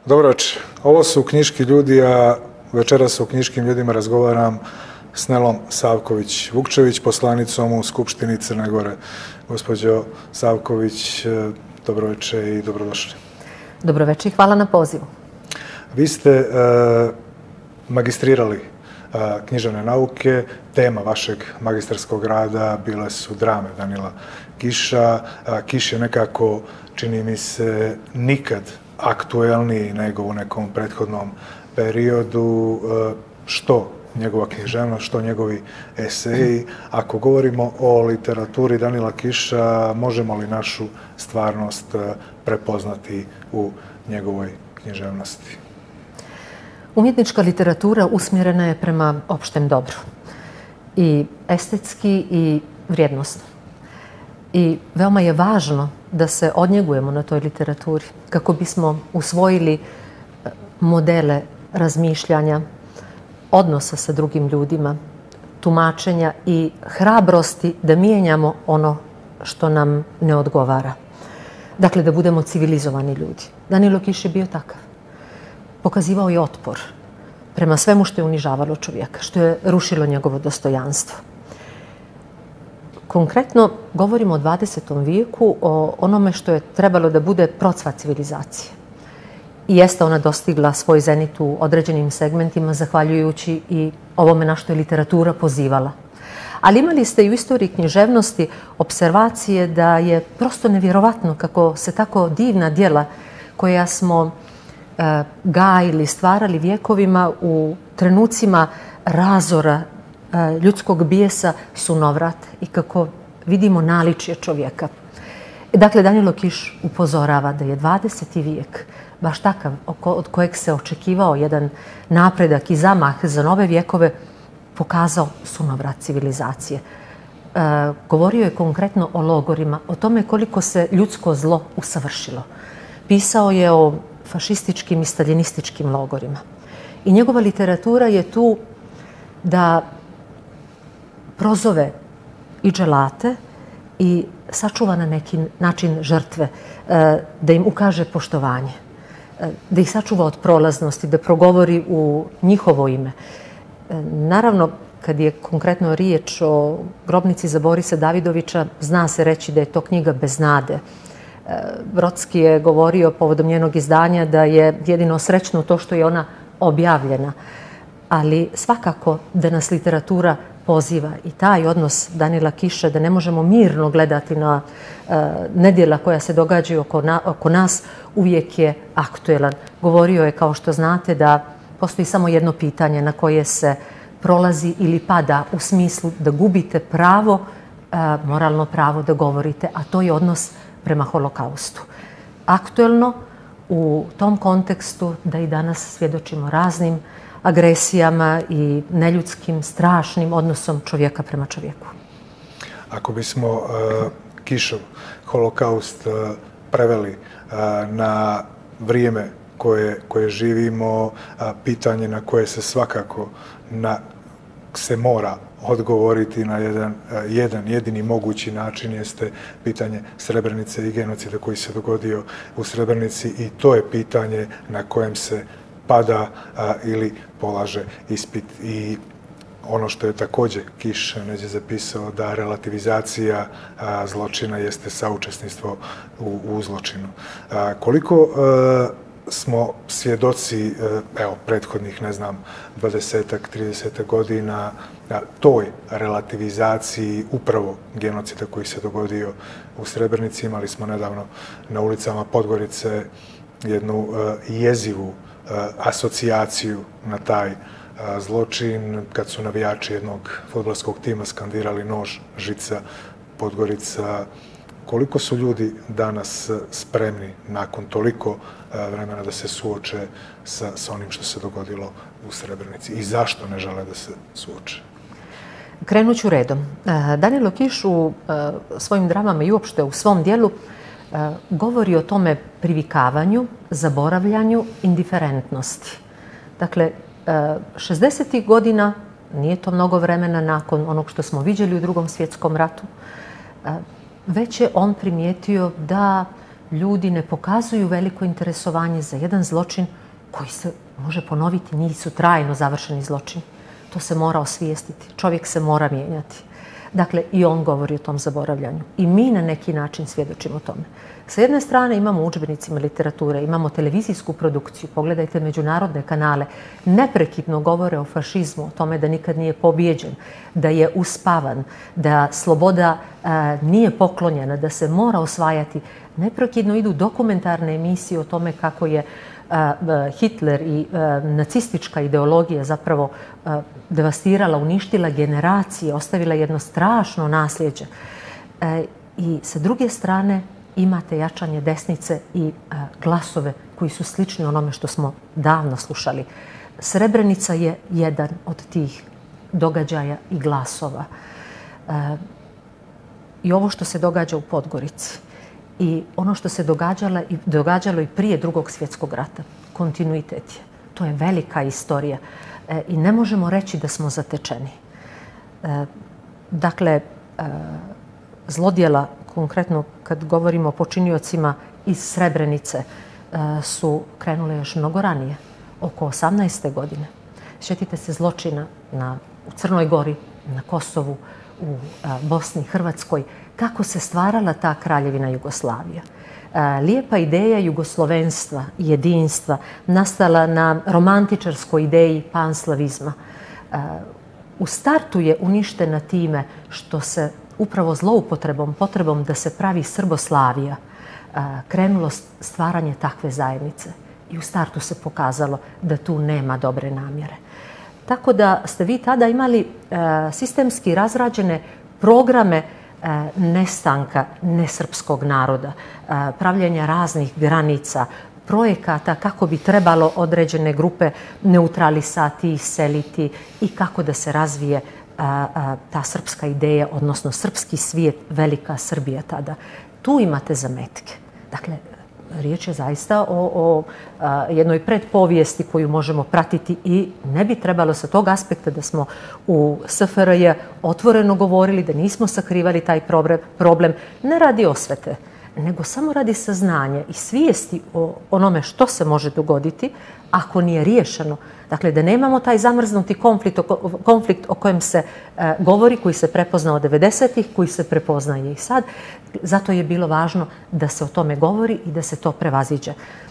Dobro večer. Ovo su knjiški ljudi, a večeras o knjiškim ljudima razgovaram s Nelom Savković-Vukčević, poslanicom u Skupštini Crne Gore. Gospođo Savković, dobro večer i dobrodošli. Dobro večer i hvala na pozivu. Vi ste magistrirali književne nauke. Tema vašeg magistarskog rada bile su drame Danila Kiša. Kiš je nekako, čini mi se, nikad aktuelniji nego u nekom prethodnom periodu. Što njegova književnost, što njegovi eseji. Ako govorimo o literaturi Danila Kiša, možemo li našu stvarnost prepoznati u njegovoj književnosti? Umjetnička literatura usmjerena je prema opštem dobru. I estetski i vrijednosno. I veoma je važno da se odnjegujemo na toj literaturi kako bismo usvojili modele razmišljanja, odnosa sa drugim ljudima, tumačenja i hrabrosti da mijenjamo ono što nam ne odgovara. Dakle, da budemo civilizovani ljudi. Danilo Kiš je bio takav. Pokazivao je otpor prema svemu što je unižavalo čovjeka, što je rušilo njegovo dostojanstvo. Konkretno govorimo o 20. vijeku, o onome što je trebalo da bude procvat civilizacije. I jeste ona dostigla svoj zenit u određenim segmentima, zahvaljujući i ovome na što je literatura pozivala. Ali imali ste i u istoriji književnosti observacije da je prosto nevjerovatno kako se tako divna djela koja smo gajili, stvarali vjekovima u trenucima razora ljudskog bijesa sunovrate i kako vidimo naličje čovjeka. Dakle, Danilo Kiš upozorava da je 20. vijek baš takav od kojeg se očekivao jedan napredak i zamah za nove vjekove pokazao sunovrat civilizacije. Govorio je konkretno o logorima, o tome koliko se ljudsko zlo usavršilo. Pisao je o fašističkim i staljinističkim logorima. I njegova literatura je tu da prozove i dželate i sačuva na neki način žrtve, da im ukaže poštovanje, da ih sačuva od prolaznosti, da progovori u njihovo ime. Naravno, kad je konkretno riječ o grobnici za Borisa Davidovića, zna se reći da je to knjiga bez nade. Brodski je govorio povodom njenog izdanja da je jedino srećno to što je ona objavljena. Ali svakako da nas literatura poziva i taj odnos Danila Kiša, da ne možemo mirno gledati na nedjela koja se događaju oko nas, uvijek je aktuelan. Govorio je, kao što znate, da postoji samo jedno pitanje na koje se prolazi ili pada, u smislu da gubite pravo, moralno pravo da govorite, a to je odnos prema holokaustu. Aktuelno u tom kontekstu da i danas svjedočimo raznim agresijama i neljudskim, strašnim odnosom čovjeka prema čovjeku. Ako bismo Kišov holokaust preveli na vrijeme koje živimo, pitanje na koje se svakako se mora odgovoriti na jedan jedini mogući način jeste pitanje Srebrenice i genocida koji se dogodio u Srebrenici, i to je pitanje na kojem se pada ili polaže ispit. I ono što je također Kiš neđe zapisao, da relativizacija zločina jeste saučesništvo u zločinu. Koliko smo svjedoci, prethodnih, 20-ak, 30 godina toj relativizaciji upravo genocida koji se dogodio u Srebrenici. Imali smo nedavno na ulicama Podgorice jednu jezivu asocijaciju na taj zločin, kad su navijači jednog fudbalskog tima skandirali nož, žica, Podgorica. Koliko su ljudi danas spremni nakon toliko vremena da se suoče sa onim što se dogodilo u Srebrenici i zašto ne žele da se suoče? Krenut ću redom. Danilo Kiš u svojim dramama i uopšte u svom dijelu govori o tome privikavanju, zaboravljanju, indiferentnosti. Dakle, 60. godina, nije to mnogo vremena nakon onog što smo viđeli u Drugom svjetskom ratu, već je on primijetio da ljudi ne pokazuju veliko interesovanje za jedan zločin koji se može ponoviti, nisu trajno završeni zločini. To se mora osvijestiti. Čovjek se mora mijenjati. Dakle, i on govori o tom zaboravljanju. I mi na neki način svjedočimo tome. Sa jedne strane imamo u udžbenicima literature, imamo televizijsku produkciju, pogledajte međunarodne kanale, neprekidno govore o fašizmu, o tome da nikad nije pobijeđen, da je uspavan, da sloboda nije poklonjena, da se mora osvajati. Neprekidno idu dokumentarne emisije o tome kako je Hitler i nacistička ideologija zapravo devastirala, uništila generacije, ostavila jedno strašno nasljeđe. I sa druge strane imate jačanje desnice i glasove koji su slični onome što smo davno slušali. Srebrenica je jedan od tih događaja i glasova. I ovo što se događa u Podgorici i ono što se događalo i prije Drugog svjetskog rata, kontinuitet je. To je velika istorija i ne možemo reći da smo zatečeni. Dakle, zlodjela, konkretno kad govorimo o počiniocima iz Srebrenice, su krenule još mnogo ranije, oko 18. godine. Sjetite se zločina u Crnoj Gori, na Kosovu, u Bosni, Hrvatskoj, kako se stvarala ta kraljevina Jugoslavija. Lijepa ideja jugoslovenstva i jedinstva nastala na romantičarskoj ideji panslavizma. U startu je uništena time što se upravo zloupotrebom, potrebom da se pravi Srboslavija, krenulo stvaranje takve zajednice. I u startu se pokazalo da tu nema dobre namjere. Tako da ste vi tada imali sistemski razrađene programe nestanka nesrpskog naroda, pravljenja raznih granica, projekata kako bi trebalo određene grupe neutralisati, iseliti i kako da se razvije ta srpska ideja, odnosno srpski svijet, velika Srbija tada. Tu imate zametke. Dakle, riječ je zaista o jednoj predpovijesti koju možemo pratiti i ne bi trebalo sa tog aspekta da smo u SFRJ otvoreno govorili, da nismo sakrivali taj problem, ne radi osvete, nego samo radi saznanja i svijesti o onome što se može dogoditi ako nije riješeno. Dakle, da nemamo taj zamrznuti konflikt o kojem se govori, koji se prepoznao 90-ih, koji se prepoznaje i sad. Zato je bilo važno da se o tome govori i da se to prevaziđe.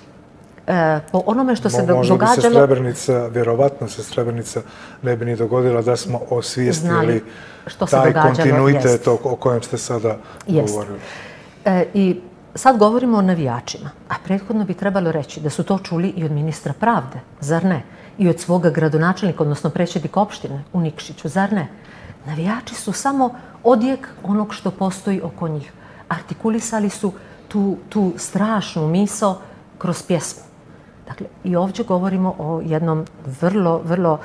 Po onome što se događalo... Možda bi se Srebrenica, vjerovatno se Srebrenica ne bi ni dogodila da smo osvijestili taj kontinuitet o kojem ste sada govorili. I sad govorimo o navijačima, a prethodno bi trebalo reći da su to čuli i od ministra pravde, zar ne? I od svoga gradonačelnika, odnosno predsjednika opštine u Nikšiću, zar ne? Navijači su samo odjek onog što postoji oko njih. Artikulisali su tu strašnu misao kroz pjesmu. Dakle, i ovdje govorimo o jednom vrlo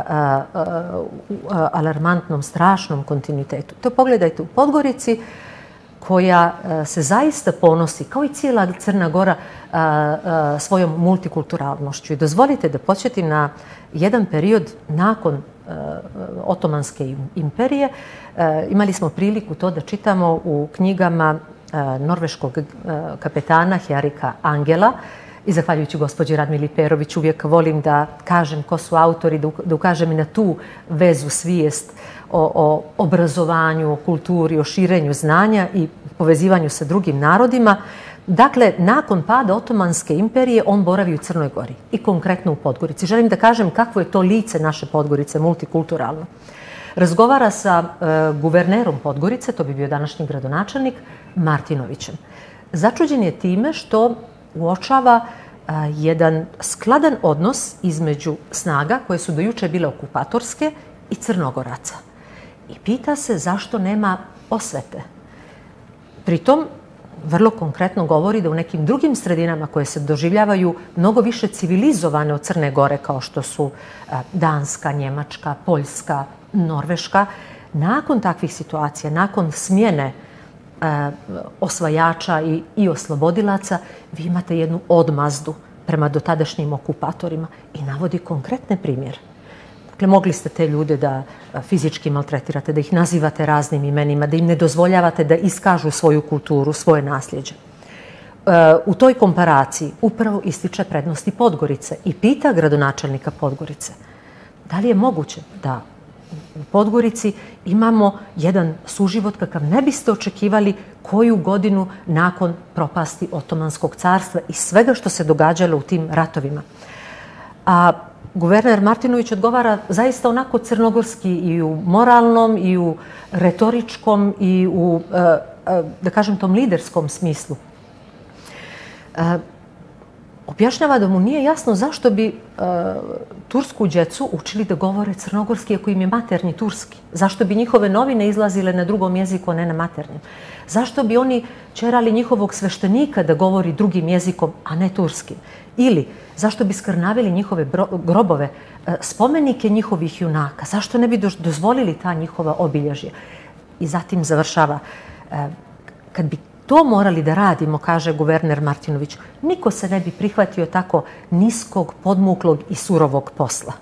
alarmantnom, strašnom kontinuitetu. To pogledajte u Podgorici, koja se zaista ponosi, kao i cijela Crna Gora, svojom multikulturalnošću. I dozvolite da podsjetim na jedan period nakon Otomanske imperije. Imali smo priliku to da čitamo u knjigama norveškog kapetana Henrika Angela i zahvaljujući gospođi Radmili Perović uvijek volim da kažem ko su autori, da ukažem i na tu vezu, svijest o obrazovanju, o kulturi, o širenju znanja i povezivanju sa drugim narodima. Dakle, nakon pada Otomanske imperije on boravi u Crnoj Gori i konkretno u Podgorici. Želim da kažem kakvo je to lice naše Podgorice, multikulturalno. Razgovara sa guvernerom Podgorice, to bi bio današnji gradonačelnik, Martinovićem. Začuđen je time što uočava jedan skladan odnos između snaga koje su do juče bile okupatorske i Crnogoraca. I pita se zašto nema osvete. Pritom, vrlo konkretno govori da u nekim drugim sredinama koje se doživljavaju mnogo više civilizovane od Crne Gore, kao što su Danska, Njemačka, Poljska, Norveška, nakon takvih situacija, nakon smjene osvajača i oslobodilaca, vi imate jednu odmazdu prema dotadašnjim okupatorima i navodi konkretne primjere. Dakle, mogli ste te ljude da fizički maltretirate, da ih nazivate raznim imenima, da im ne dozvoljavate da iskažu svoju kulturu, svoje nasljeđe. u toj komparaciji upravo ističe prednosti Podgorice i pita gradonačelnika Podgorice da li je moguće da u Podgorici imamo jedan suživot kakav ne biste očekivali koju godinu nakon propasti Otomanskog carstva i svega što se događalo u tim ratovima. A guverner Martinović odgovara zaista onako crnogorski i u moralnom i u retoričkom i u, da kažem, tom liderskom smislu. Objašnjava da mu nije jasno zašto bi tursku djecu učili da govore crnogorski ako im je maternji turski. Zašto bi njihove novine izlazile na drugom jeziku, a ne na maternjem. Zašto bi oni ćerali njihovog sveštenika da govori drugim jezikom, a ne turskim. Ili zašto bi skrnavili njihove grobove, spomenike njihovih junaka. Zašto ne bi dozvolili ta njihova obilježja. I zatim završava. Kad bi to morali da radimo, kaže guverner Martinović, niko se ne bi prihvatio tako niskog, podmuklog i surovog posla.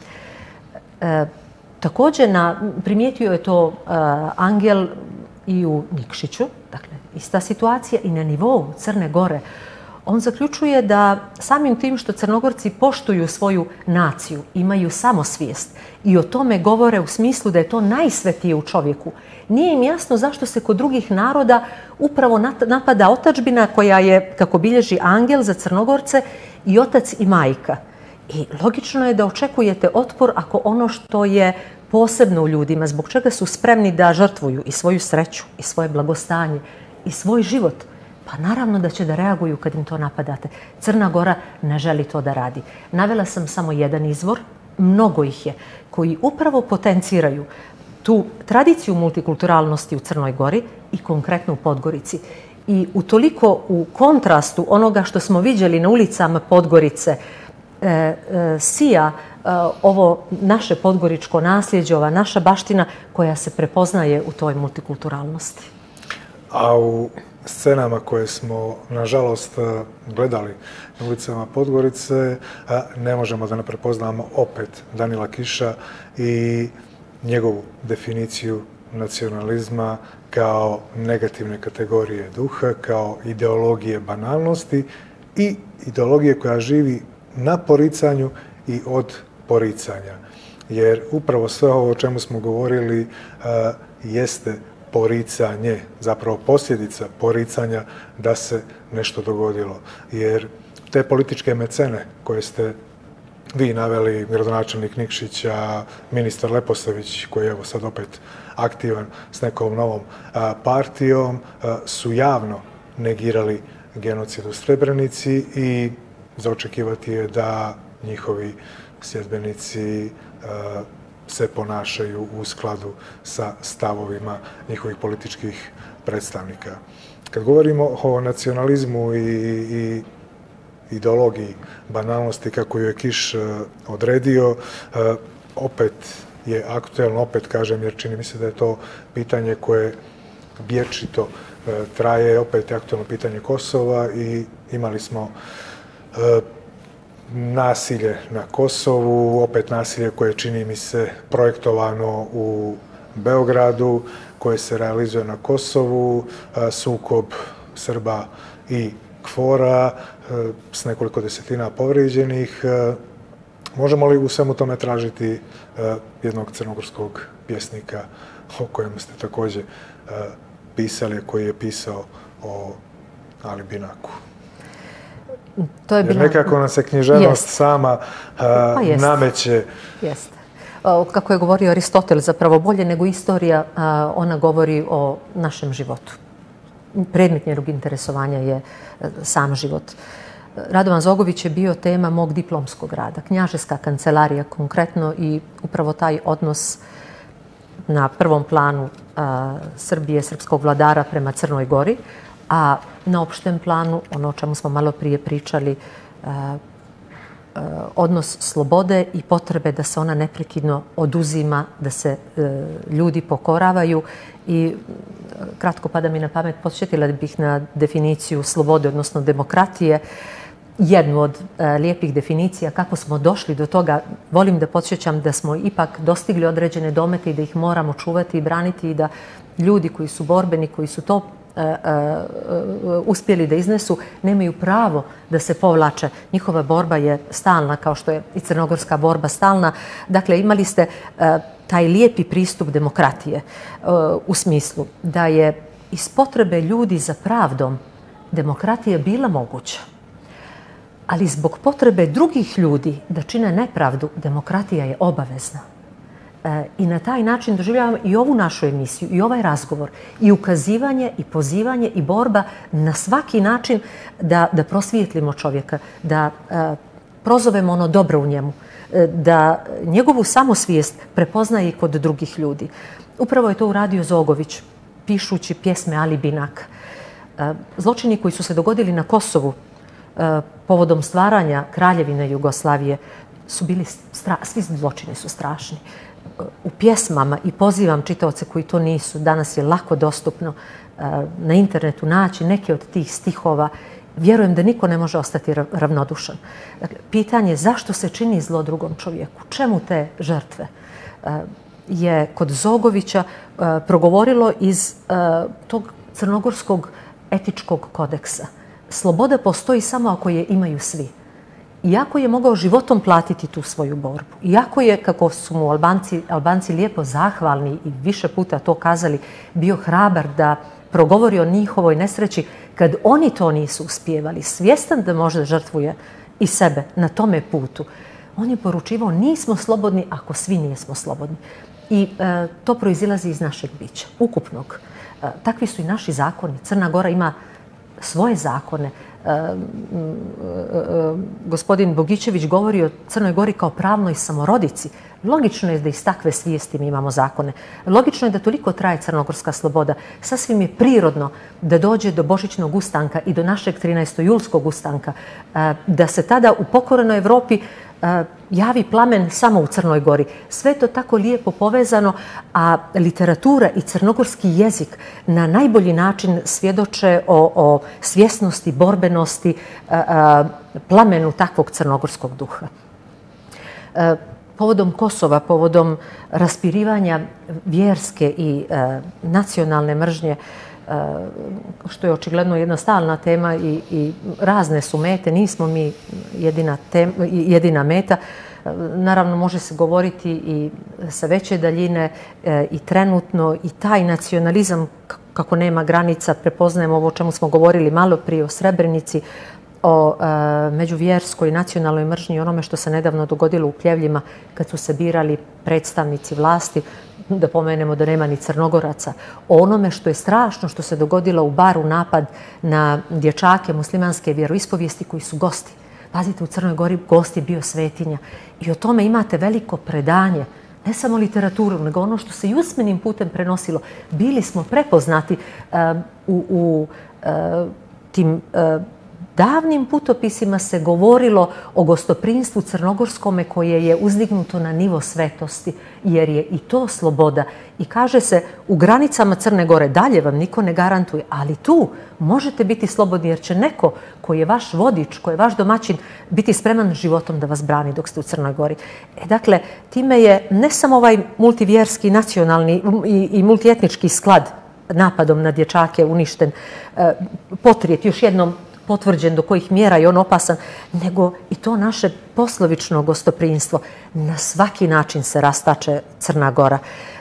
Također primijetio je to Angel i u Nikšiću, dakle, ista situacija i na nivou Crne Gore. On zaključuje da samim tim što Crnogorci poštuju svoju naciju, imaju samosvijest i o tome govore u smislu da je to najsvetije u čovjeku, nije im jasno zašto se kod drugih naroda upravo napada otadžbina koja je, kako bilježi Angel za Crnogorce, i otac i majka. I logično je da očekujete otpor ako ono što je posebno u ljudima, zbog čega su spremni da žrtvuju i svoju sreću, i svoje blagostanje, i svoj život, pa naravno da će da reaguju kad im to napadate. Crna Gora ne želi to da radi. Navela sam samo jedan izvor, mnogo ih je, koji upravo potenciraju tu tradiciju multikulturalnosti u Crnoj Gori i konkretno u Podgorici. I utoliko u kontrastu onoga što smo viđali na ulicama Podgorice sija ovo naše podgoričko nasljeđe, ova naša baština koja se prepoznaje u toj multikulturalnosti. A u scenama koje smo, nažalost, gledali na ulicama Podgorice, ne možemo da ne prepoznamo opet Danila Kiša i njegovu definiciju nacionalizma kao negativne kategorije duha, kao ideologije banalnosti i ideologije koja živi na poricanju i od poricanja. Jer upravo sve ovo o čemu smo govorili jeste poricanje, zapravo posljedica poricanja da se nešto dogodilo. Jer te političke mecene koje ste vi naveli, gradonačelnik Nikšića, ministar Leposavić, koji je evo sad opet aktivan s nekom novom partijom, su javno negirali genocid u Srebrenici i za očekivati je da njihovi sljedbenici se ponašaju u skladu sa stavovima njihovih političkih predstavnika. Kad govorimo o nacionalizmu i ideologiji banalnosti kako ju je Kiš odredio, opet je aktuelno, opet kažem, jer čini mi se da je to pitanje koje vječito traje, opet je aktuelno pitanje Kosova i imali smo nasilje na Kosovu, opet nasilje koje čini mi se projektovano u Beogradu, koje se realizuje na Kosovu, sukob Srba i KFOR-a s nekoliko desetina povrijeđenih. Možemo li u svemu tome tražiti jednog crnogorskog pjesnika o kojem ste također pisali, koji je pisao o Ali Binaku? Jer nekako nam se književnost sama nameće. Jeste. Kako je govorio Aristotel, zapravo bolje nego istorija, ona govori o našem životu. Predmet njenog interesovanja je sam život. Radovan Zogović je bio tema mog diplomskog rada, knjažeska kancelarija konkretno i upravo taj odnos na prvom planu Srbije, srpskog vladara prema Crnoj Gori, a na opštem planu, ono o čemu smo malo prije pričali, odnos slobode i potrebe da se ona neprekidno oduzima, da se ljudi pokoravaju i kratko pada mi na pamet, podsjetila bih na definiciju slobode, odnosno demokratije, jednu od lijepih definicija kako smo došli do toga. Volim da podsjećam da smo ipak dostigli određene domete i da ih moramo čuvati i braniti i da ljudi koji su borbeni, koji su to uspjeli da iznesu, nemaju pravo da se povlače. Njihova borba je stalna, kao što je i crnogorska borba stalna. Dakle, imali ste taj lijepi pristup demokratije u smislu da je iz potrebe ljudi za pravdom demokratija bila moguća. Ali zbog potrebe drugih ljudi da čine nepravdu, demokratija je obavezna. I na taj način doživljavam i ovu našu emisiju, i ovaj razgovor, i ukazivanje, i pozivanje, i borba na svaki način da prosvijetlimo čovjeka, da prozovemo ono dobro u njemu, da njegovu samosvijest prepoznaje i kod drugih ljudi. Upravo je to uradio Zogović, pišući pjesme Ali Binak. Zločini koji su se dogodili na Kosovu povodom stvaranja Kraljevine Jugoslavije su bili, svi zločini su strašni. U pjesmama, i pozivam čitaoce koji to nisu, danas je lako dostupno na internetu naći neke od tih stihova. Vjerujem da niko ne može ostati ravnodušan. Dakle, pitanje je zašto se čini zlo drugom čovjeku, čemu te žrtve, je kod Zogovića progovorilo iz tog crnogorskog etičkog kodeksa. Sloboda postoji samo ako je imaju svi. Iako je mogao životom platiti tu svoju borbu, iako je, kako su mu Albanci lijepo zahvalni i više puta to kazali, bio hrabar da progovori o njihovoj nesreći kad oni to nisu uspijevali, svjestan da možda žrtvuje i sebe na tome putu, on je poručivao nismo slobodni ako svi nismo slobodni. I to proizilazi iz našeg bića, ukupnog. Takvi su i naši zakoni. Crna Gora ima svoje zakone. Gospodin Bogićević govori o Crnoj Gori kao pravnoj samorodici. Logično je da iz takve svijesti mi imamo zakone. Logično je da toliko traje crnogorska sloboda. Sasvim je prirodno da dođe do Božićnog ustanka i do našeg 13. julskog ustanka. Da se tada u pokorenoj Evropi javi plamen samo u Crnoj Gori. Sve je to tako lijepo povezano, a literatura i crnogorski jezik na najbolji način svjedoče o svjesnosti, borbenosti, plamenu takvog crnogorskog duha. Povodom Kosova, povodom raspirivanja vjerske i nacionalne mržnje, što je očigledno jedna stalna tema i razne su mete, nismo mi jedina meta. Naravno, može se govoriti i sa veće daljine i trenutno i taj nacionalizam, kako nema granica, prepoznajemo ovo o čemu smo govorili malo prije o Srebrenici, o međuvjerskoj nacionalnoj mržnji i onome što se nedavno dogodilo u Pljevljima kad su se birali predstavnici vlasti, da pomenemo da nema ni Crnogoraca, o onome što je strašno što se dogodilo u Baru, napad na dječake muslimanske vjeroispovijesti koji su gosti. Pazite, u Crnoj Gori gost je bio svetinja i o tome imate veliko predanje, ne samo literaturu, nego ono što se i usmenim putem prenosilo. Bili smo prepoznati u tim davnim putopisima se govorilo o gostoprinstvu crnogorskome koje je uzdignuto na nivo svetosti, jer je i to sloboda. I kaže se, u granicama Crne Gore dalje vam niko ne garantuje, ali tu možete biti slobodni jer će neko koji je vaš vodič, koji je vaš domaćin, biti spreman životom da vas brani dok ste u Crnoj Gori. Dakle, time je ne samo ovaj multivjerski, nacionalni i multietnički sklad napadom na dječake uništen, potrijet još jednom potvrđen do kojih mjera je on opasan, nego i to naše poslovično gostoprinstvo. Na svaki način se rastače Crna Gora.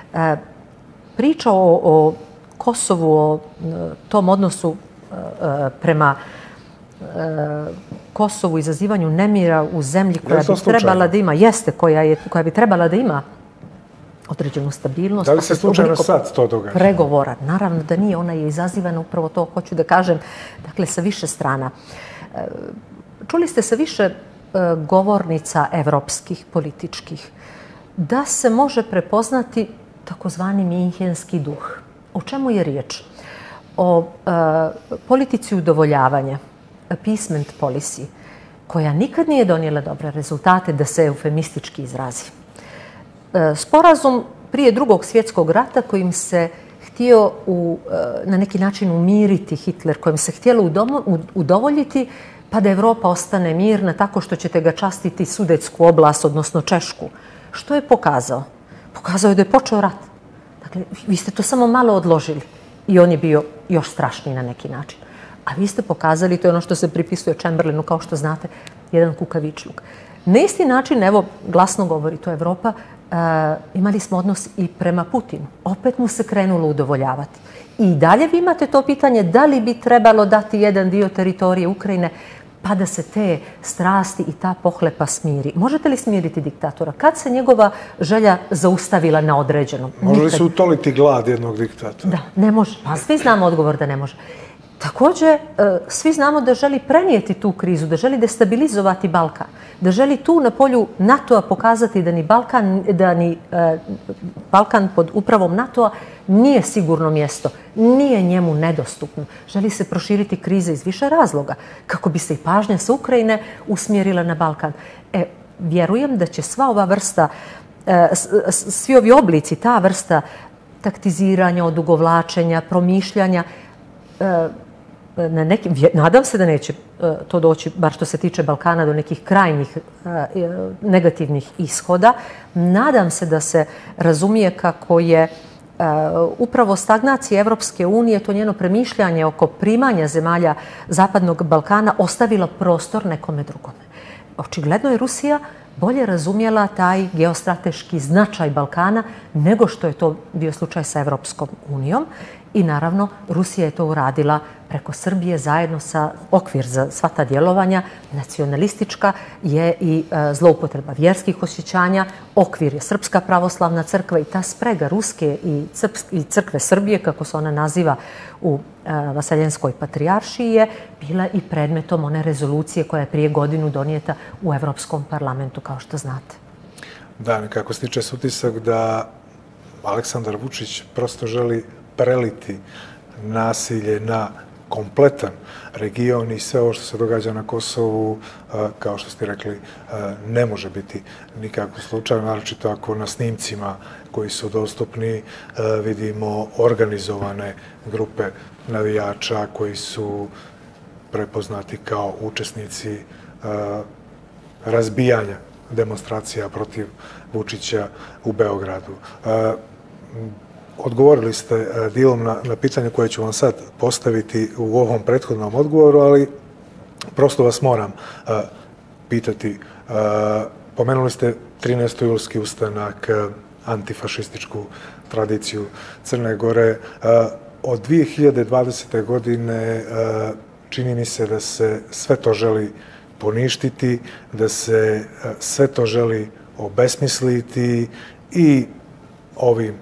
Priča o Kosovu, o tom odnosu prema Kosovu, izazivanju nemira u zemlji koja bi trebala da ima, koja bi trebala da ima određenu stabilnost. Da li se slučajno sad to događa? Pregovora. Naravno da nije. Ona je izazivana, upravo to hoću da kažem, dakle, sa više strana. Čuli ste sa više govornica evropskih, političkih, da se može prepoznati takozvani minhenski duh. O čemu je riječ? O politici udovoljavanja, appeasement policy, koja nikad nije donijela dobre rezultate, da se eufemistički izrazi. Sporazum prije Drugog svjetskog rata kojim se htio na neki način umiriti Hitler, kojim se htjelo udovoljiti pa da Evropa ostane mirna tako što ćete ga častiti Sudetsku oblast, odnosno Češku. Što je pokazao? Pokazao je da je počeo rat. Dakle, vi ste to samo malo odložili i on je bio još strašniji na neki način. A vi ste pokazali, to je ono što se pripisuje Chamberlainu, kao što znate, jedan kukavičluk. Na isti način, evo, glasno govori to Evropa, imali smo odnos i prema Putinu. Opet mu se krenulo udovoljavati. I dalje vi imate to pitanje da li bi trebalo dati jedan dio teritorije Ukrajine pa da se te strasti i ta pohlepa smiri. Možete li smiriti diktatora? Kad se njegova želja zaustavila na određenom? Može li se utoliti glad jednog diktatora? Da, ne može. Pa svi znamo odgovor da ne može. Također, svi znamo da želi prenijeti tu krizu, da želi destabilizovati Balkan, da želi tu na polju NATO-a pokazati da ni Balkan pod upravom NATO-a nije sigurno mjesto, nije njemu nedostupno. Želi se proširiti krize iz više razloga, kako bi se i pažnja sa Ukrajine usmjerila na Balkan. Vjerujem da će sva ova vrsta, svi ovi oblici, ta vrsta taktiziranja, odugovlačenja, promišljanja, nadam se da neće to doći, bar što se tiče Balkana, do nekih krajnjih negativnih ishoda. Nadam se da se razumije kako je upravo stagnacija Evropske unije, to njeno premišljanje oko primanja zemalja Zapadnog Balkana ostavilo prostor nekome drugome. Očigledno je Rusija bolje razumjela taj geostrateški značaj Balkana nego što je to bio slučaj sa Evropskom unijom. I naravno, Rusija je to uradila preko Srbije zajedno sa okvir za sva ta djelovanja. Nacionalistička je i zloupotreba vjerskih osjećanja. Okvir je Srpska pravoslavna crkva i ta sprega Ruske i crkve Srbije, kako se ona naziva u Vaseljenskoj patrijaršiji, je bila i predmetom one rezolucije koja je prije godinu donijeta u Evropskom parlamentu, kao što znate. Da, nekako stiče se utisak da Aleksandar Vučić prosto želi preliti nasilje na kompletan region i sve ovo što se događa na Kosovu, kao što ste rekli, ne može biti nikako slučajno, naročito ako na snimcima koji su dostupni vidimo organizovane grupe navijača koji su prepoznati kao učesnici razbijanja demonstracija protiv Vučića u Beogradu. Odgovorili ste dijelom na pitanje koje ću vam sad postaviti u ovom prethodnom odgovoru, ali prosto vas moram pitati. Pomenuli ste 13. julski ustanak, antifašističku tradiciju Crne Gore. Od 2020. godine čini mi se da se sve to želi poništiti, da se sve to želi obesmisliti i ovim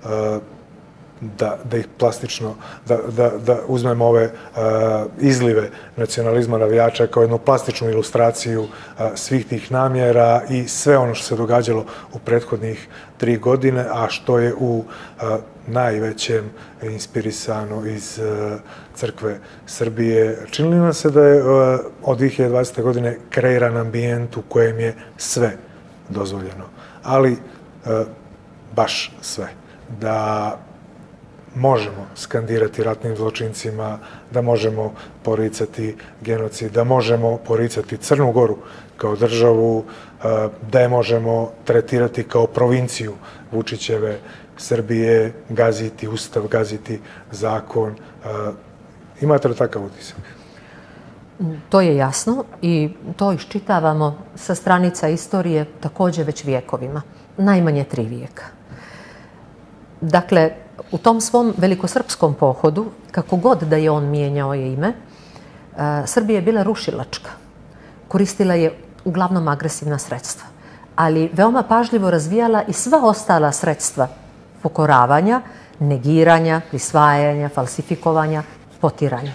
da ih plastično, da uzmemo ove izlive nacionalizma navijača kao jednu plastičnu ilustraciju svih tih namjera i sve ono što se događalo u prethodnih 3 godine, a što je u najvećem inspirisano iz crkve Srbije. Čini li nam se da je od 2020. godine kreiran ambijent u kojem je sve dozvoljeno, ali baš sve. Da možemo skandirati ratnim zločincima, da možemo poricati genocid, da možemo poricati Crnu Goru kao državu, da je možemo tretirati kao provinciju Vučićeve Srbije, gaziti ustav, gaziti zakon. Imate li takav utisak? To je jasno i to iščitavamo sa stranica istorije također već vijekovima, najmanje 3 vijeka. Dakle, u tom svom velikosrpskom pohodu, kako god da je on mijenjao je ime, Srbija je bila rušilačka. Koristila je uglavnom agresivna sredstva, ali veoma pažljivo razvijala i sva ostala sredstva pokoravanja, negiranja, prisvajanja, falsifikovanja, potiranja.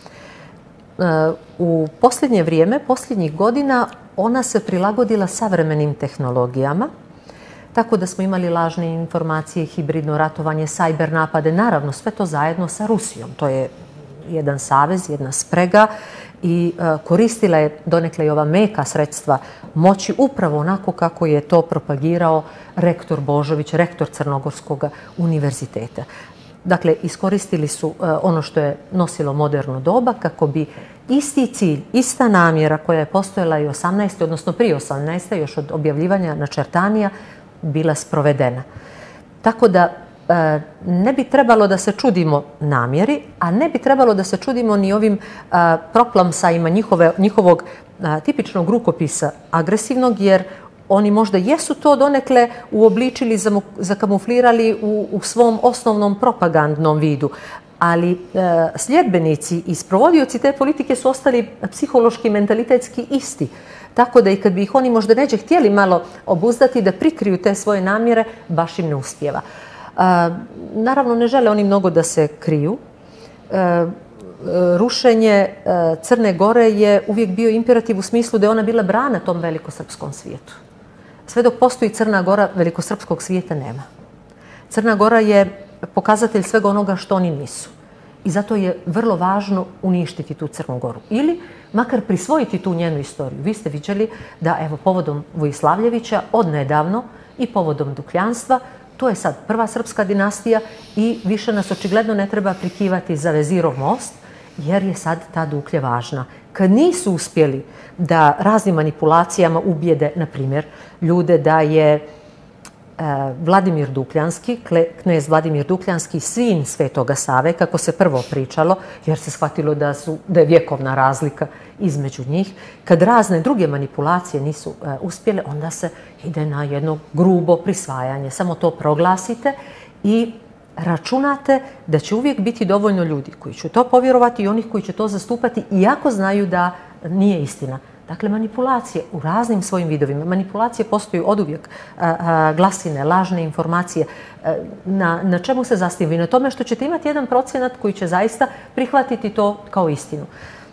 U posljednje vrijeme, posljednjih godina, ona se prilagodila savremenim tehnologijama, tako da smo imali lažne informacije, hibridno ratovanje, sajber napade, naravno sve to zajedno sa Rusijom. To je jedan savez, jedna sprega i koristila je donekle i ova meka sredstva moći upravo onako kako je to propagirao rektor Božović, rektor Crnogorskog univerziteta. Dakle, iskoristili su ono što je nosilo moderno doba kako bi isti cilj, ista namjera koja je postojala i 18. odnosno prije 18. još od objavljivanja načrtanija bila sprovedena. Tako da ne bi trebalo da se čudimo namjeri, a ne bi trebalo da se čudimo ni ovim proklamsajima njihovog tipičnog rukopisa agresivnog, jer oni možda jesu to donekle uobličili, zakamuflirali u svom osnovnom propagandnom vidu, ali sljedbenici i sprovodioci te politike su ostali psihološki, mentalitetski isti. Tako da i kad bi ih oni možda neđe htjeli malo obuzdati da prikriju te svoje namjere, baš im ne uspijeva. Naravno, ne žele oni mnogo da se kriju. Rušenje Crne Gore je uvijek bio imperativ u smislu da je ona bila brana tom velikosrpskom svijetu. Sve dok postoji Crna Gora, velikosrpskog svijeta nema. Crna Gora je pokazatelj svega onoga što oni nisu. I zato je vrlo važno uništiti tu Crnu Goru. Ili makar prisvojiti tu njenu istoriju. Vi ste viđali da, evo, povodom Vojislavljevića, odnedavno i povodom Dukljanstva, to je sad prva srpska dinastija i više nas očigledno ne treba prikivati za Vezirov most, jer je sad ta Duklja važna. Kad nisu uspjeli da raznim manipulacijama ubijede, na primjer, ljude da je Vladimir Dukljanski, knez Vladimir Dukljanski, sin Svetoga Save, kako se prvo pričalo, jer se shvatilo da je vjekovna razlika između njih. Kad razne druge manipulacije nisu uspjele, onda se ide na jedno grubo prisvajanje. Samo to proglasite i računate da će uvijek biti dovoljno ljudi koji će to povjerovati i onih koji će to zastupati, iako znaju da nije istina. Dakle, manipulacije u raznim svojim vidovima. Manipulacije postoji oduvijek, glasine, lažne informacije. Na čemu se zasniva? I na tome što ćete imati 1% koji će zaista prihvatiti to kao istinu.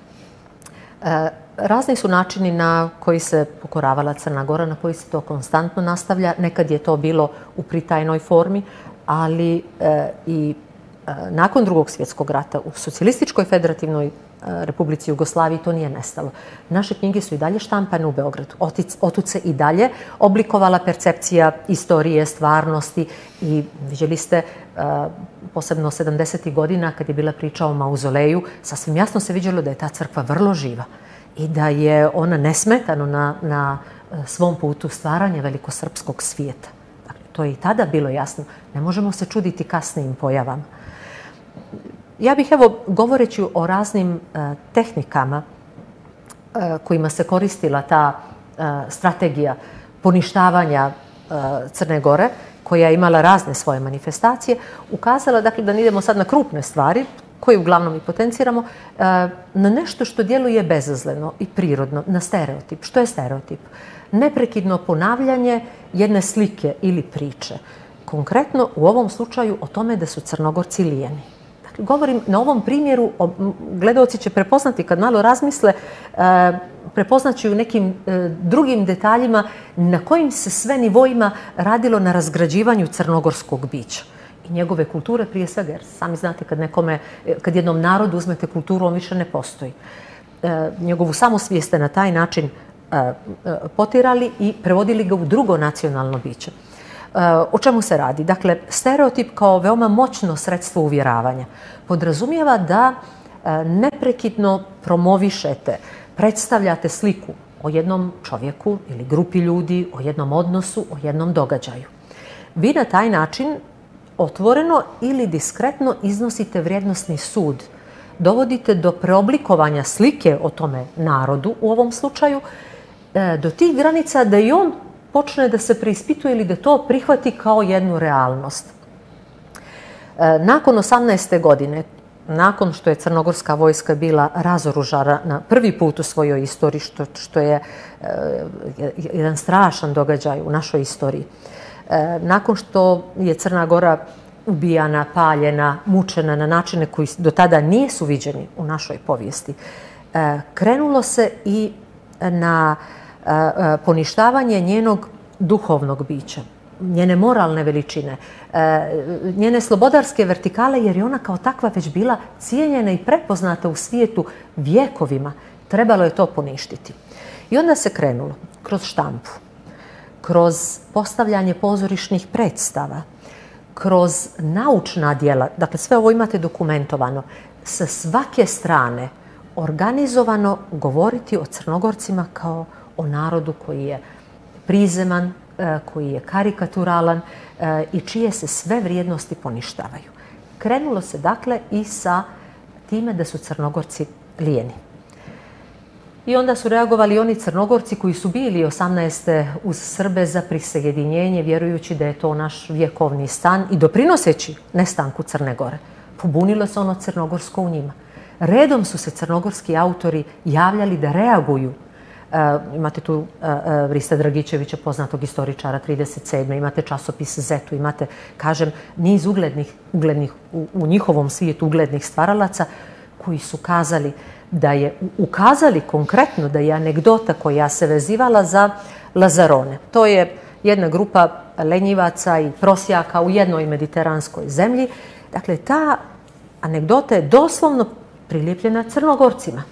Razni su načini na koji se pokoravala Crna Gora, na koji se to konstantno nastavlja. Nekad je to bilo u pritajnoj formi, ali i nakon Drugog svjetskog rata u Socijalističkoj federativnoj Republici Jugoslaviji to nije nestalo. Naše knjige su i dalje štampane u Beogradu. Otud se i dalje oblikovala percepcija istorije, stvarnosti i vidjeli ste posebno 70. godina kad je bila priča o mauzoleju, sasvim jasno se vidjelo da je ta crkva vrlo živa i da je ona nesmetano na svom putu stvaranja velikosrpskog svijeta. Dakle, to je i tada bilo jasno. Ne možemo se čuditi kasnijim pojavama. Ja bih, evo, govoreći o raznim tehnikama kojima se koristila ta strategija poništavanja Crne Gore, koja je imala razne svoje manifestacije, ukazala, dakle, da ne idemo sad na krupne stvari, koje uglavnom i potenciramo, na nešto što djeluje bezazleno i prirodno, na stereotip. Što je stereotip? Neprekidno ponavljanje jedne slike ili priče. Konkretno, u ovom slučaju, o tome da su Crnogorci lijeni. Govorim na ovom primjeru, gledaoci će prepoznati kad malo razmisle, prepoznaći u nekim drugim detaljima na kojim se sve nivoima radilo na razgrađivanju crnogorskog bića i njegove kulture prije svega, jer sami znate kad jednom narodu uzmete kulturu, on više ne postoji. Njegovu samosvijest na taj način potirali i prevodili ga u drugo nacionalno biće. O čemu se radi? Dakle, stereotip kao veoma moćno sredstvo uvjeravanja podrazumijeva da neprekidno promovišete, predstavljate sliku o jednom čovjeku ili grupi ljudi, o jednom odnosu, o jednom događaju. Vi na taj način otvoreno ili diskretno iznosite vrijednosni sud. Dovodite do preoblikovanja slike o tome narodu, u ovom slučaju, do tih granica da i on počne da se preispituje ili da to prihvati kao jednu realnost. Nakon 18. godine, nakon što je crnogorska vojska bila razoružana na prvi put u svojoj istoriji, što je jedan strašan događaj u našoj istoriji, nakon što je Crna Gora ubijana, paljena, mučena na načine koji do tada nisu viđeni u našoj povijesti, krenulo se i na poništavanje njenog duhovnog bića, njene moralne veličine, njene slobodarske vertikale, jer je ona kao takva već bila cijenjena i prepoznata u svijetu vjekovima. Trebalo je to poništiti. I onda se krenulo kroz štampu, kroz postavljanje pozorišnih predstava, kroz naučna djela, dakle sve ovo imate dokumentovano, sa svake strane organizovano govoriti o Crnogorcima kao o narodu koji je prizeman, koji je karikaturalan i čije se sve vrijednosti poništavaju. Krenulo se dakle i sa time da su Crnogorci lijeni. I onda su reagovali oni Crnogorci koji su bili 18. uz Srbe za prisjedinjenje, vjerujući da je to naš vjekovni stan i doprinoseći nestanku Crne Gore. Pobunilo se ono crnogorsko u njima. Redom su se crnogorski autori javljali da reaguju. Imate tu Rista Dragičevića, poznatog istoričara 37. Imate časopis Zetu, imate, kažem, niz uglednih u njihovom svijetu uglednih stvaralaca koji su ukazali konkretno da je anegdota koja se vezivala za Lazarone. To je jedna grupa lenjivaca i prosjaka u jednoj mediteranskoj zemlji. Dakle, ta anegdota je doslovno prilijepljena Crnogorcima.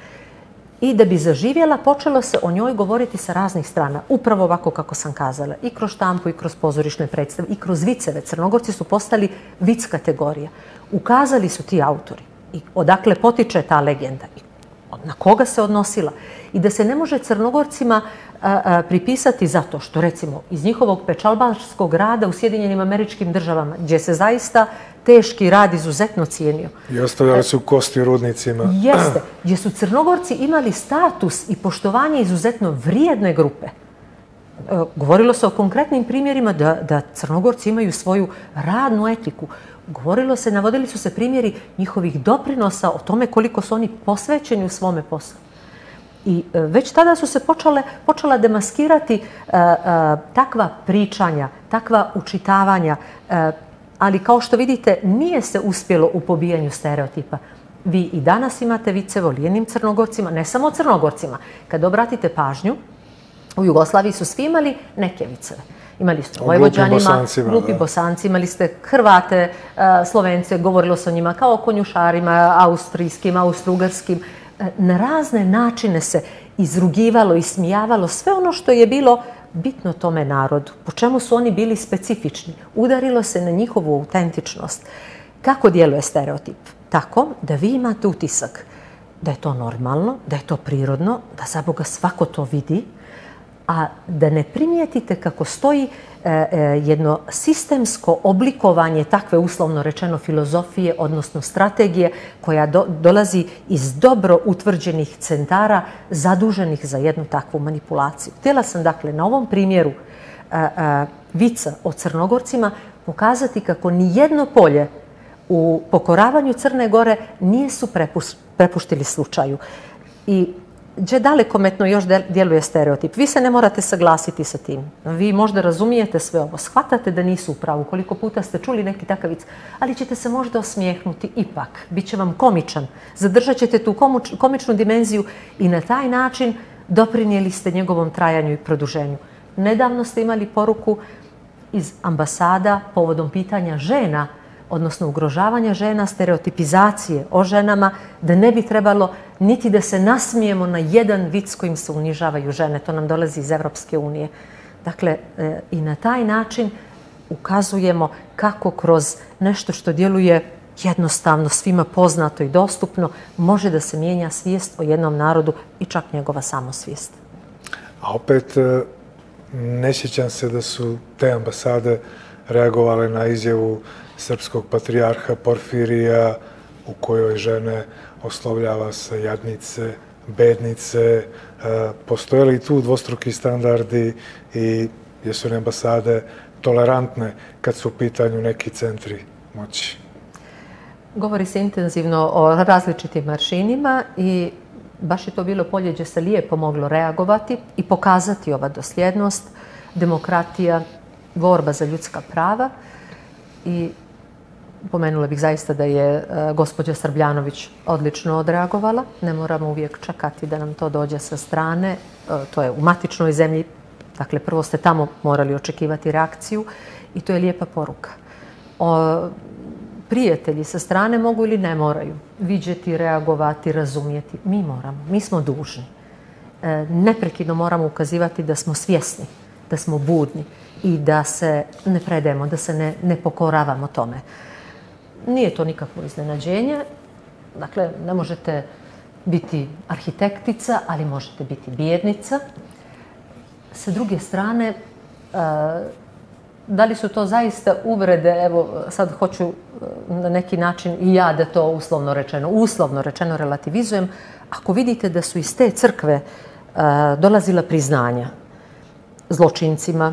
I da bi zaživjela, počelo se o njoj govoriti sa raznih strana. Upravo ovako kako sam kazala. I kroz štampu, i kroz pozorišne predstave, i kroz viceve. Crnogorci su postali vic kategorija. Ukazali su ti autori. I odakle potiče ta legenda. Na koga se odnosila. I da se ne može Crnogorcima pripisati zato što, recimo, iz njihovog pečalbarskog rada u Sjedinjenim Američkim Državama, gdje se zaista teški rad izuzetno cijenio. I ostavljali su kosti rudnicima. Jeste, gdje su Crnogorci imali status i poštovanje izuzetno vrijedne grupe. Govorilo se o konkretnim primjerima da Crnogorci imaju svoju radnu etiku. Navodili su se primjeri njihovih doprinosa o tome koliko su oni posvećeni u svome poslu. I već tada su se počela demaskirati takva pričanja, takva učitavanja, ali kao što vidite nije se uspjelo u pobijanju stereotipa. Vi i danas imate viceve o lijenim Crnogorcima, ne samo Crnogorcima. Kad obratite pažnju, u Jugoslaviji su svi imali neke viceve. Imali ste Vojvođanima, glupi Bosanci, imali ste Hrvate, Slovence, govorilo se o njima kao o konjušarima, austrijskim, austrougarskim. Na razne načine se izrugivalo i smijavalo sve ono što je bilo bitno tome narodu, po čemu su oni bili specifični. Udarilo se na njihovu autentičnost. Kako djeluje stereotip? Tako da vi imate utisak da je to normalno, da je to prirodno, da za Boga svako to vidi, a da ne primijetite kako stoji jedno sistemsko oblikovanje takve, uslovno rečeno, filozofije, odnosno strategije koja dolazi iz dobro utvrđenih centara zaduženih za jednu takvu manipulaciju. Htjela sam, dakle, na ovom primjeru vica o Crnogorcima pokazati kako ni jedno polje u pokoravanju Crne Gore nisu prepuštili slučaju. I gdje dalekometno još djeluje stereotip. Vi se ne morate saglasiti sa tim. Vi možda razumijete sve ovo. Shvatate da nisu u pravu. Koliko puta ste čuli neki takav vic. Ali ćete se možda osmijehnuti ipak. Biće vam komičan. Zadržat ćete tu komičnu dimenziju i na taj način doprinijeli ste njegovom trajanju i produženju. Nedavno ste imali poruku iz ambasada povodom pitanja žena, odnosno ugrožavanja žena, stereotipizacije o ženama, da ne bi trebalo niti da se nasmijemo na jedan vic kojim se unižavaju žene. To nam dolazi iz Evropske unije. Dakle, i na taj način ukazujemo kako kroz nešto što djeluje jednostavno, svima poznato i dostupno, može da se mijenja svijest o jednom narodu i čak njegova samosvijest. A opet, ne sjećam se da su te ambasade reagovale na izjavu srpskog patrijarha Porfirija u kojoj žene oslovljava se jadnice, bednice. Postoje li tu dvostruki standardi i jesu li ambasade tolerantne kad su u pitanju neki centri moći? Govori se intenzivno o različitim aršinima i baš je to bilo polje gdje se lijepo moglo reagovati i pokazati ova dosljednost, demokratija, borba za ljudska prava. I pomenula bih zaista da je gospođa Srbljanović odlično odreagovala. Ne moramo uvijek čekati da nam to dođe sa strane. To je u matičnoj zemlji. Dakle, prvo ste tamo morali očekivati reakciju i to je lijepa poruka. Prijatelji sa strane mogu ili ne moraju viđeti, reagovati, razumjeti. Mi moramo, mi smo dužni. Neprekidno moramo ukazivati da smo svjesni, da smo budni i da se ne predajemo, da se ne pokoravamo tome. Nije to nikakvo iznenađenje. Dakle, ne možete biti arhitektica, ali možete biti bijednica. Sa druge strane, Da li su to zaista uvrede? Evo, sad hoću na neki način i ja da to uslovno rečeno relativizujem. Ako vidite da su iz te crkve dolazila priznanja zločincima,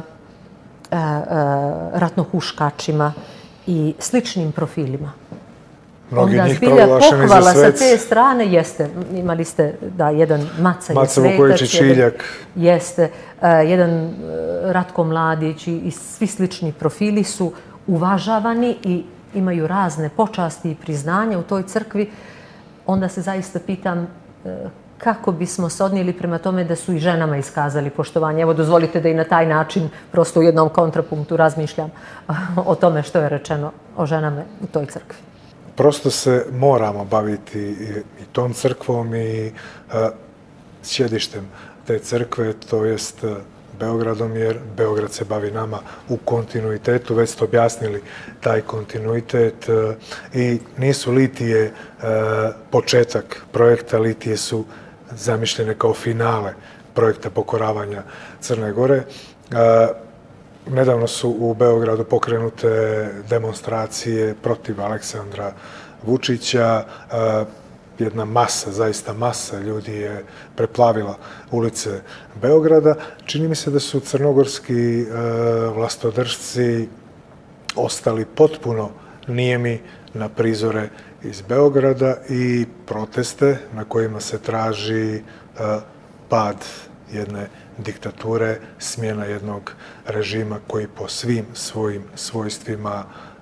ratnohuškačima i sličnim profilima, onda zbilja pohvala sa te strane jeste. Imali ste, da, jedan Maca je svetac, jeste, jedan Ratko Mladić i svi slični profili su uvažavani i imaju razne počasti i priznanja u toj crkvi. Onda se zaista pitam kako bismo se odnijeli prema tome da su i ženama iskazali poštovanje. Evo, dozvolite da i na taj način, prosto u jednom kontrapunktu razmišljam o tome što je rečeno o ženama u toj crkvi. Prosto se moramo baviti i tom crkvom i sjedištem te crkve, to jest Beogradom, jer Beograd se bavi nama u kontinuitetu. Već ste objasnili taj kontinuitet i nisu litije početak projekta, litije su zamišljene kao finale projekta pokoravanja Crne Gore. Nedavno su u Beogradu pokrenute demonstracije protiv Aleksandra Vučića. Jedna masa, zaista masa ljudi je preplavila ulice Beograda. Čini mi se da su crnogorski vlastodržci ostali potpuno nijemi na prizore iz Beograda i proteste na kojima se traži pad jedne diktature, smjena jednog režima koji po svim svojim svojstvima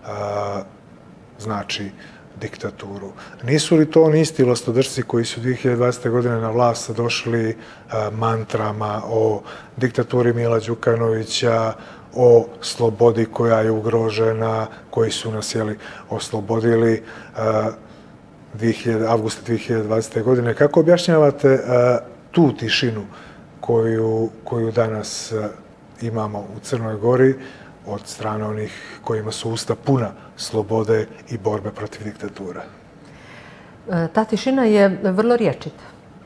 znači diktaturu. Nisu li to oni isti vlastodržci koji su 2020. godine na vlast došli mantrama o diktaturi Mila Đukanovića, o slobodi koja je ugrožena, koji su nas oslobodili avgusta 2020. godine? Kako objašnjavate tu tišinu koju danas imamo u Crnoj Gori od strane onih kojima su usta puna slobode i borbe protiv diktatura? Ta tišina je vrlo rječita.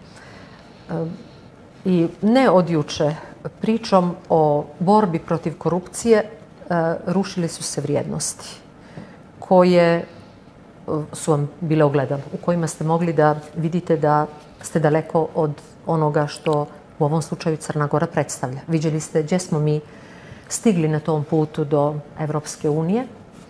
I ne od juče pričom o borbi protiv korupcije rušili su se vrijednosti koje su vam bile ogledalo, u kojima ste mogli da vidite da ste daleko od onoga što u ovom slučaju Crna Gora predstavlja. Viđeli ste gdje smo mi stigli na tom putu do Evropske unije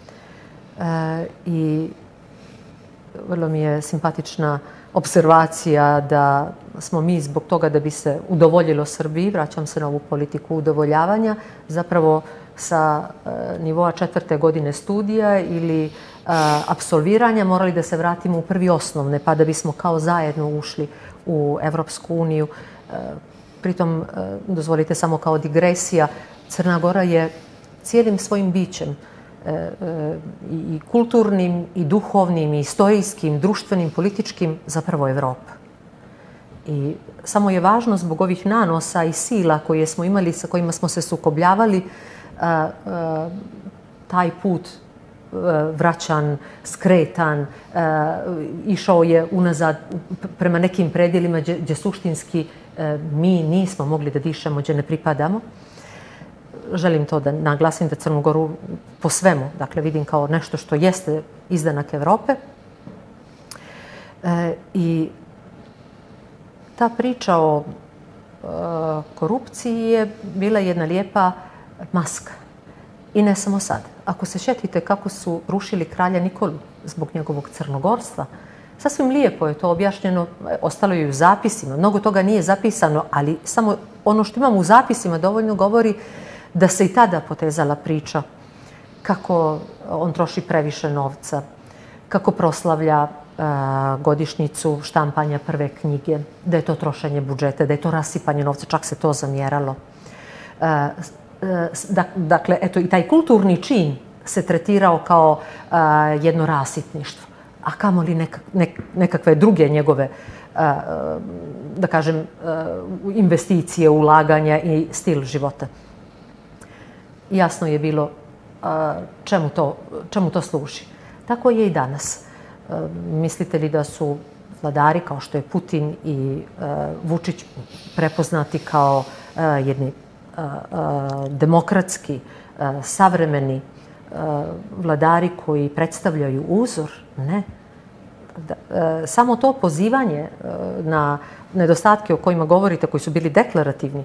i vrlo mi je simpatična observacija da smo mi zbog toga da bi se udovoljilo Srbiji, vraćam se na ovu politiku udovoljavanja, zapravo sa nivoa 4. godine studija ili apsolviranja morali da se vratimo u prvi osnovne, pa da bismo kao zajedno ušli u Evropsku uniju. Pritom, dozvolite samo kao digresija, Crna Gora je cijelim svojim bićem i kulturnim, i duhovnim, i istorijskim, društvenim, političkim, zapravo Evropa. I samo je važno zbog ovih nanosa i sila koje smo imali, sa kojima smo se sukobljavali, taj put vraćan, skretan, išao je unazad prema nekim predjelima gdje suštinski mi nismo mogli da dišemo, gdje ne pripadamo. Želim to da naglasim da Crnu Goru po svemu, dakle, vidim kao nešto što jeste izdanak Evrope. I ta priča o korupciji je bila jedna lijepa maska. I ne samo sad. Ako se sjetite kako su rušili kralja Nikolu zbog njegovog crnogorstva, sasvim lijepo je to objašnjeno, ostalo je u zapisima. Mnogo toga nije zapisano, ali samo ono što imamo u zapisima dovoljno govori da se i tada potezala priča kako on troši previše novca, kako proslavlja godišnjicu štampanja prve knjige, da je to trošenje budžeta, da je to rasipanje novca, čak se to zamjeralo. Dakle, eto, i taj kulturni čin se tretirao kao jedno rasipništvo, a kamoli nekakve druge njegove, da kažem, investicije, ulaganja i stil života. Jasno je bilo čemu to služi. Tako je i danas. Mislite li da su vladari kao što je Putin i Vučić prepoznati kao jedni demokratski, savremeni vladari koji predstavljaju uzor, ne. Samo to pozivanje na nedostatke o kojima govorite, koji su bili deklarativni,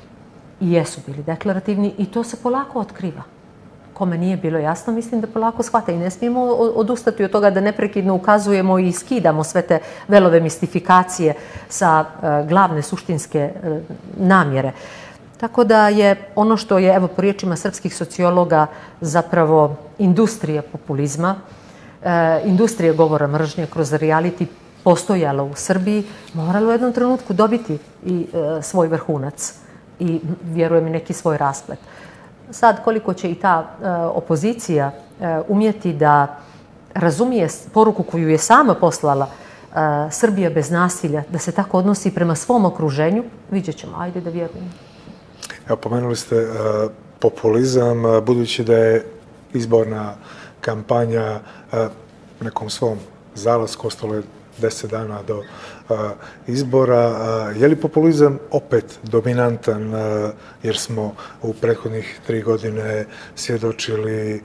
i jesu bili deklarativni, i to se polako otkriva. Kome nije bilo jasno, mislim da polako shvata, i ne smijemo odustati od toga da neprekidno ukazujemo i skidamo sve te velove mistifikacije sa glavne suštinske namjere. Tako da je ono što je, evo, po riječima srpskih sociologa, zapravo industrija populizma, industrija govora mržnje kroz reality postojala u Srbiji, morala u jednom trenutku dobiti i svoj vrhunac i, vjerujem, i neki svoj rasplet. Sad, koliko će i ta opozicija umjeti da razumije poruku koju je sama poslala Srbija bez nasilja, da se tako odnosi prema svom okruženju, vidjet ćemo. Ajde da vjerujemo. Evo, pomenuli ste populizam, budući da je izborna kampanja nekom svom zalasku, ostalo je 10 dana do izbora. Je li populizam opet dominantan, jer smo u prethodnih 3 godine svjedočili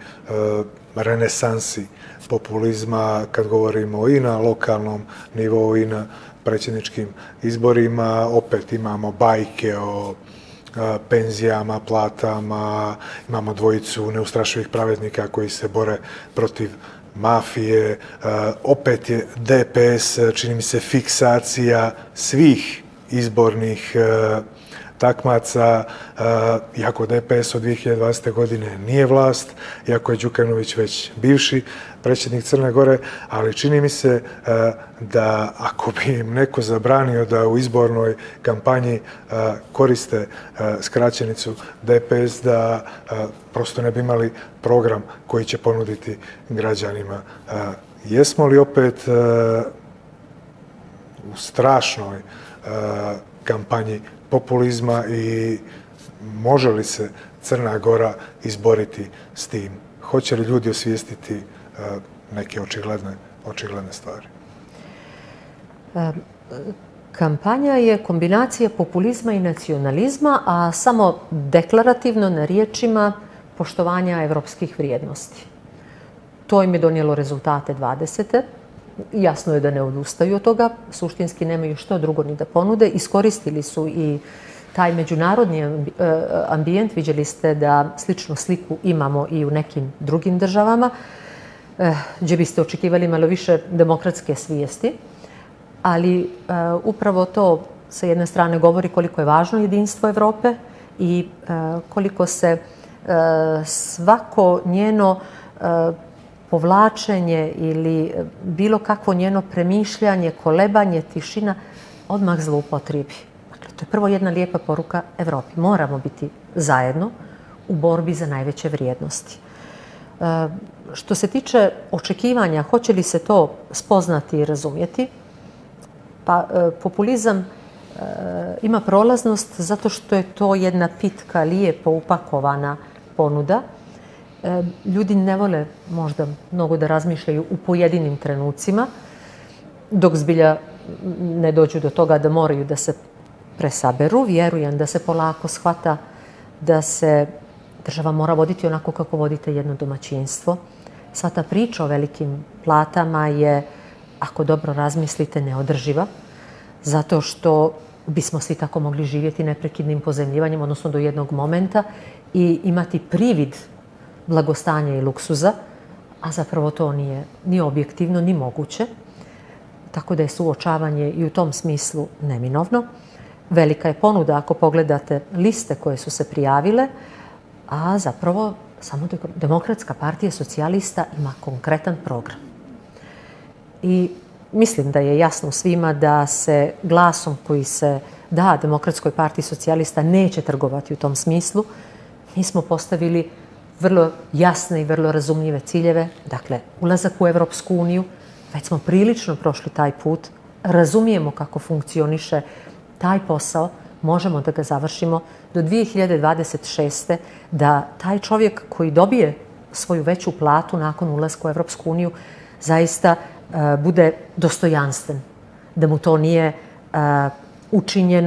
renesansi populizma, kad govorimo i na lokalnom nivou i na predsjedničkim izborima? Opet imamo bajke o penzijama, platama, imamo dvojicu neustrašivih pravednika koji se bore protiv mafije, opet je DPS, čini mi se, fiksacija svih izbornih takmaca, iako DPS od 2020. godine nije vlast, iako je Đukanović već bivši predsjednik Crne Gore, ali čini mi se da ako bi im neko zabranio da u izbornoj kampanji koriste skraćenicu DPS, da prosto ne bi imali program koji će ponuditi građanima. Jesmo li opet u strašnoj kampanji populizma i može li se Crna Gora izboriti s tim? Hoće li ljudi osvijestiti neke očigledne stvari? Kampanja je kombinacija populizma i nacionalizma, a samo deklarativno na riječima poštovanja evropskih vrijednosti. To im je donijelo rezultate 20. Jasno je da ne odustaju od toga, suštinski nemaju što drugo ni da ponude. Iskoristili su i taj međunarodni ambijent. Vidjeli ste da sličnu sliku imamo i u nekim drugim državama, gdje biste očekivali malo više demokratske svijesti. Ali upravo to sa jedne strane govori koliko je važno jedinstvo Evrope i koliko se svako njeno povlačenje ili bilo kakvo njeno premišljanje, kolebanje, tišina odmah zloupotrijebi. Dakle, to je prvo jedna lijepa poruka Evropi. Moramo biti zajedno u borbi za najveće vrijednosti. Što se tiče očekivanja, hoće li se to spoznati i razumjeti? Pa populizam ima prolaznost zato što je to jedna pitka, lijepo upakovana ponuda. Ljudi ne vole možda mnogo da razmišljaju u pojedinim trenucima, dok zbilja ne dođu do toga da moraju da se presaberu. Vjerujem da se polako shvata da se država mora voditi onako kako vodite jedno domaćinstvo. Sva ta priča o velikim platama je, ako dobro razmislite, neodrživa, zato što bismo svi tako mogli živjeti neprekidnim pozemljivanjem, odnosno do jednog momenta, i imati privid blagostanja i luksuza, a zapravo to nije ni objektivno, ni moguće. Tako da je suočavanje i u tom smislu neminovno. Velika je ponuda ako pogledate liste koje su se prijavile, a zapravo samo Demokratska partija socijalista ima konkretan program. I mislim da je jasno svima da se glasom koji se da Demokratskoj partiji socijalista neće trgovati u tom smislu. Mi smo postavili vrlo jasne i vrlo razumljive ciljeve, dakle ulazak u Evropsku uniju, već smo prilično prošli taj put, razumijemo kako funkcioniše taj posao, možemo da ga završimo do 2026. da taj čovjek koji dobije svoju veću platu nakon ulaska u Evropsku uniju zaista bude dostojanstven, da mu to nije učinjeno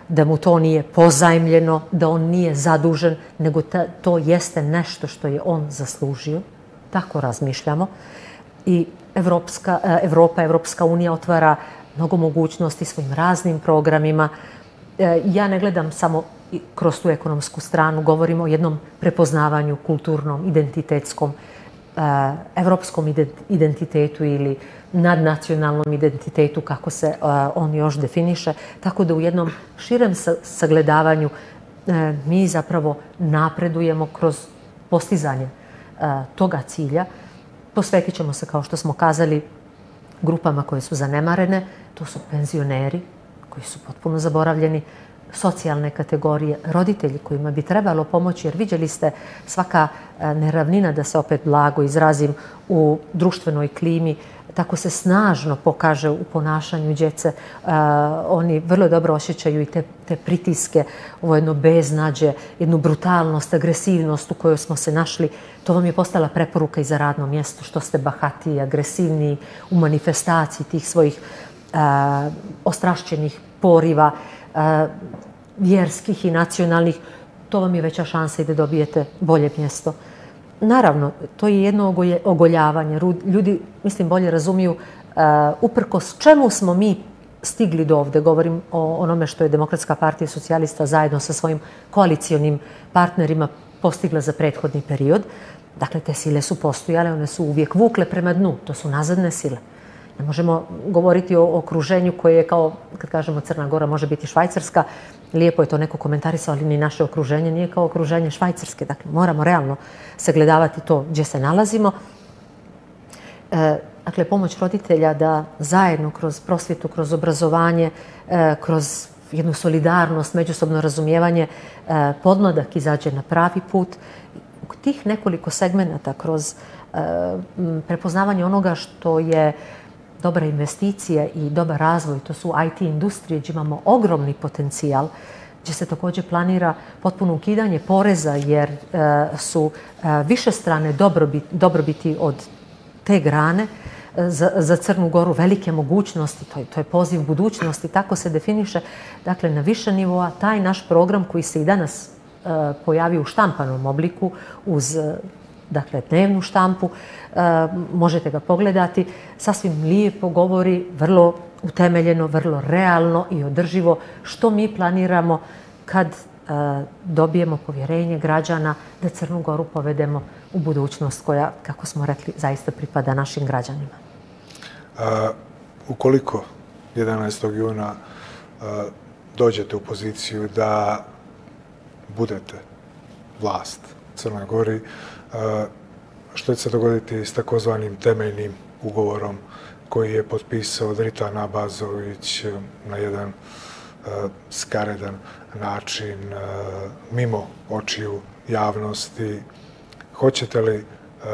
da mu to nije pozajmljeno, da on nije zadužen, nego to jeste nešto što je on zaslužio. Tako razmišljamo. I Evropa, Evropska unija otvara mnogo mogućnosti svojim raznim programima. Ja ne gledam samo kroz tu ekonomsku stranu, govorimo o jednom prepoznavanju kulturnom, identitetskom, evropskom identitetu ili nadnacionalnom identitetu, kako se on još definiše. Tako da u jednom širem sagledavanju mi zapravo napredujemo kroz postizanje toga cilja. Posvetit ćemo se, kao što smo kazali, grupama koje su zanemarene. To su penzioneri koji su potpuno zaboravljeni, socijalne kategorije, roditelji kojima bi trebalo pomoći, jer vidjeli ste svaka neravnina, da se opet blago izrazim, u društvenoj klimi, tako se snažno pokaže u ponašanju djece. Oni vrlo dobro osjećaju i te pritiske, ovo jedno beznađe, jednu brutalnost, agresivnost u kojoj smo se našli. To vam je postala preporuka i za radno mjesto, što ste bahatiji, agresivniji u manifestaciji tih svojih ostrašćenih poriva, vjerskih i nacionalnih. To vam je veća šansa i da dobijete bolje mjesto. Naravno, to je jedno ogoljavanje. Ljudi, mislim, bolje razumiju uprkos čemu smo mi stigli do ovde. Govorim o onome što je Demokratska partija socijalista zajedno sa svojim koalicionim partnerima postigla za prethodni period. Dakle, te sile su postojale, one su uvijek vukle prema dnu. To su nazadne sile. Ne možemo govoriti o okruženju koje je kao, kad kažemo Crna Gora može biti Švajcarska, lijepo je to neko komentarisao, ali ni naše okruženje nije kao okruženje Švajcarske. Dakle, moramo realno sagledavati to gdje se nalazimo. Dakle, pomoć roditelja da zajedno kroz prosvjetu, kroz obrazovanje, kroz jednu solidarnost, međusobno razumijevanje, podmladak izađe na pravi put. U tih nekoliko segmenata kroz prepoznavanje onoga što je dobra investicija i dobar razvoj, to su IT industrije, gdje imamo ogromni potencijal, gdje se također planira potpuno ukidanje poreza, jer su više strane dobrobiti od te grane. Za Crnu Goru velike mogućnosti, to je poziv budućnosti, tako se definiše. Dakle, na više nivoa taj naš program koji se i danas pojavio u štampanom obliku uz dnevnu štampu, možete ga pogledati, sasvim lijepo govori, vrlo utemeljeno, vrlo realno i održivo što mi planiramo kad dobijemo povjerenje građana da Crnu Goru povedemo u budućnost koja, kako smo rekli, zaista pripada našim građanima. Ukoliko 11. juna dođete u poziciju da budete vlast u Crnoj Gori, što će se dogoditi s takozvanim temeljnim ugovorom koji je potpisao Dritan Abazović na jedan skaredan način, mimo očiju javnosti? Hoćete li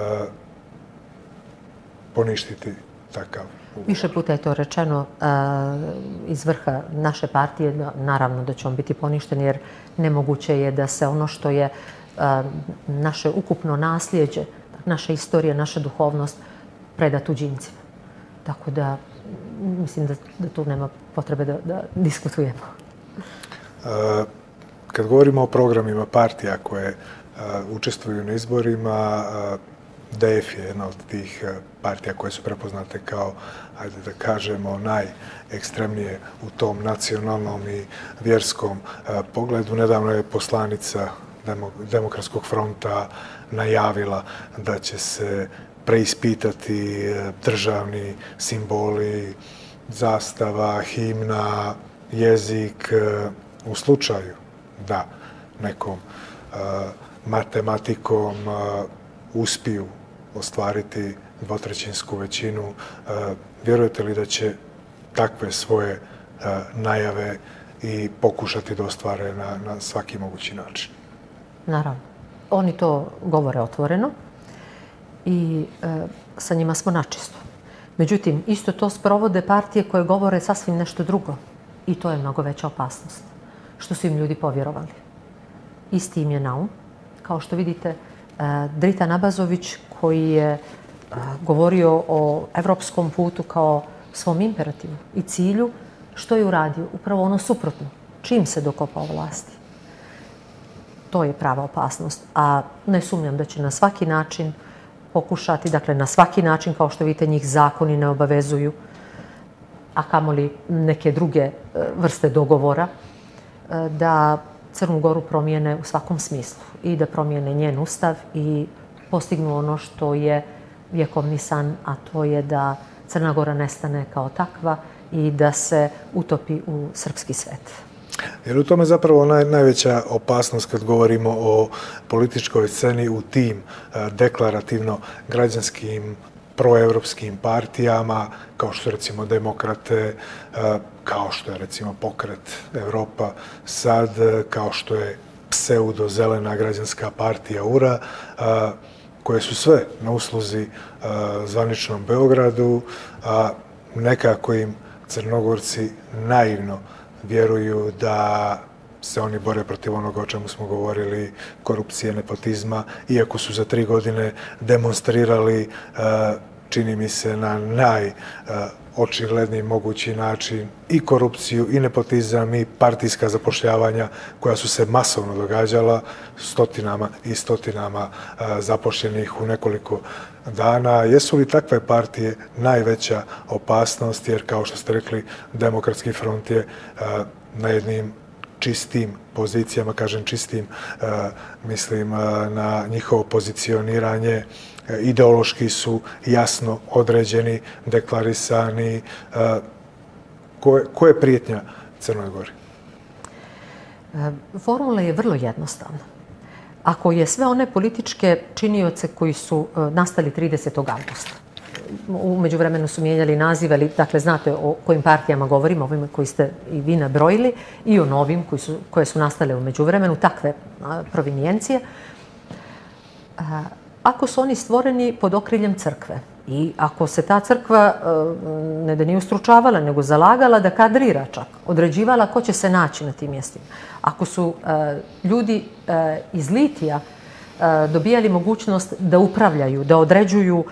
poništiti takav ugovor? Više puta je to rečeno iz vrha naše partije. Naravno da će on biti poništen, jer nemoguće je da se ono što je naše ukupno nasljeđe, naša istorija, naša duhovnost preda tuđincima. Tako da mislim da tu nema potrebe da diskutujemo. Kad govorimo o programima partija koje učestvuju na izborima, DF je jedna od tih partija koje su prepoznate kao, ajde da kažemo, najekstremnije u tom nacionalnom i vjerskom pogledu. Nedavno je poslanica Demokratskog fronta najavila da će se preispitati državni simboli, zastava, himna, jezik, u slučaju da nekom matematikom uspiju ostvariti dvotrećinsku većinu. Vjerujete li da će takve svoje najave i pokušati da ostvare na svaki mogući način? Naravno. Oni to govore otvoreno i sa njima smo načisto. Međutim, isto to sprovode partije koje govore sasvim nešto drugo. I to je mnogo veća opasnost. Što su im ljudi povjerovali. Isti im je naum. Kao što vidite, Dritan Abazović, koji je govorio o evropskom putu kao svom imperativu i cilju, što je uradio? Upravo ono suprotno. čim se dokopao vlasti. To je prava opasnost. A ne sumnjam da će na svaki način pokušati, dakle na svaki način, kao što vidite, njih zakoni ne obavezuju, a kamoli neke druge vrste dogovora, da Crnu Goru promijene u svakom smislu i da promijene njen ustav i postignu ono što je vjekovni san, a to je da Crna Gora nestane kao takva i da se utopi u srpski svet. Jer u tome zapravo najveća opasnost kad govorimo o političkoj sceni u tim deklarativno građanskim proevropskim partijama, kao što recimo Demokrate, kao što je recimo Pokret Evropa sad, kao što je pseudo-zelena građanska partija URA, koje su sve na usluzi zvaničnom Beogradu, a nekako im Crnogorci naivno vjeruju da se oni bore protiv onoga o čemu smo govorili, korupcije, nepotizma, iako su za 3 godine demonstrirali, čini mi se, na najočigledniji mogući način i korupciju, i nepotizam, i partijska zapošljavanja koja su se masovno događala, stotinama i stotinama zapošljenih u nekoliko dana. Jesu li takve partije najveća opasnost, jer kao što ste rekli, Demokratski front je na jednim čistim pozicijama, kažem čistim, mislim na njihovo pozicioniranje, ideološki su jasno određeni, deklarisani. Ko je prijetnja Crnoj Gori? Formula je vrlo jednostavna. Ako je sve one političke činioce koji su nastali 30. augusta, u međuvremenu su mijenjali nazive, ali dakle znate o kojim partijama govorimo, ovima koji ste i vi nabrojili, i o novim koje su nastale u međuvremenu, takve provinijencije. Ako su oni stvoreni pod okriljem crkve i ako se ta crkva ne da nije ustručavala, nego zalagala da kadrira čak, određivala ko će se naći na tim mjestima. Ako su ljudi iz litija dobijali mogućnost da upravljaju, da određuju,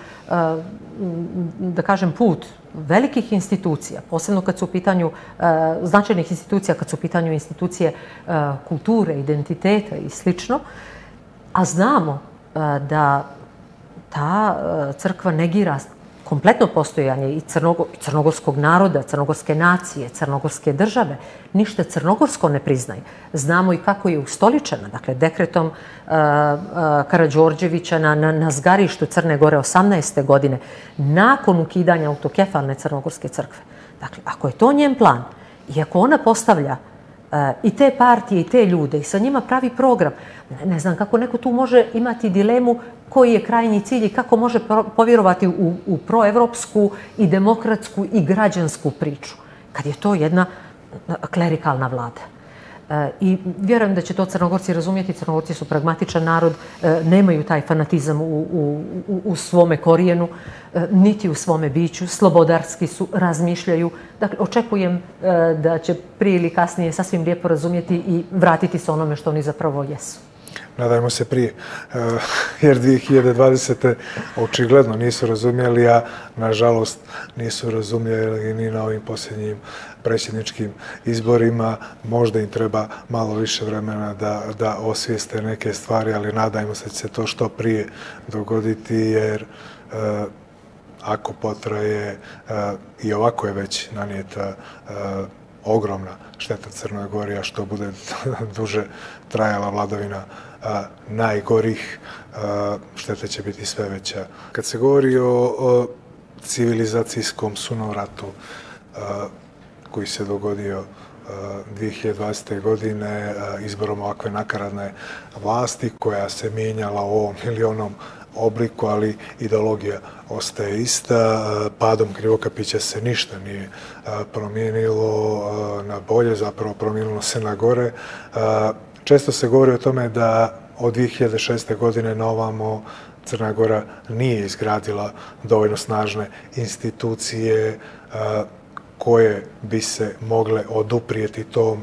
da kažem, put velikih institucija, posebno kad su u pitanju značajnih institucija, kad su u pitanju institucije kulture, identiteta i slično, a znamo da ta crkva negira kompletno postojanje i crnogorskog naroda, crnogorske nacije, crnogorske države, ništa crnogorsko ne priznaje. Znamo i kako je ustoličena, dakle, dekretom Karađorđevića na zgarištu Crne Gore 18. godine, nakon ukidanja autokefalne crnogorske crkve. Dakle, ako je to njen plan i ako ona postavlja i te partije i te ljude i sa njima pravi program, ne znam kako neko tu može imati dilemu koji je krajnji cilj i kako može povjerovati u proevropsku i demokratsku i građansku priču, kad je to jedna klerikalna vlada. I vjerujem da će to Crnogorci razumjeti. Crnogorci su pragmatičan narod, nemaju taj fanatizam u svome korijenu, niti u svome biću, slobodarski su, razmišljaju. Dakle, očekujem da će prije ili kasnije sasvim lijepo razumjeti i vratiti se onome što oni zapravo jesu. Nadajmo se prije, jer 2020. očigledno nisu razumjeli, a nažalost nisu razumjeli ni na ovim posljednjim predsjedničkim izborima. Možda im treba malo više vremena da osvijeste neke stvari, ali nadajmo se da će se to što prije dogoditi, jer ako potraje, i ovako je već nanijeta ogromna šteta Crnoj Gori, a što bude duže trajala vladavina najgorih, šteta će biti sve veća. Kad se govori o civilizacijskom sunovratu koji se dogodio 2020. godine izborom ovakve nakaradne vlasti koja se mijenjala u ovom ili onom obliku, ali ideologija ostaje ista. Padom Krivokapića se ništa nije promijenilo na bolje, zapravo promijenilo se na gore. Često se govori o tome da od 2006. godine na ovamo Crna Gora nije izgradila dovoljno snažne institucije koje bi se mogle oduprijeti tom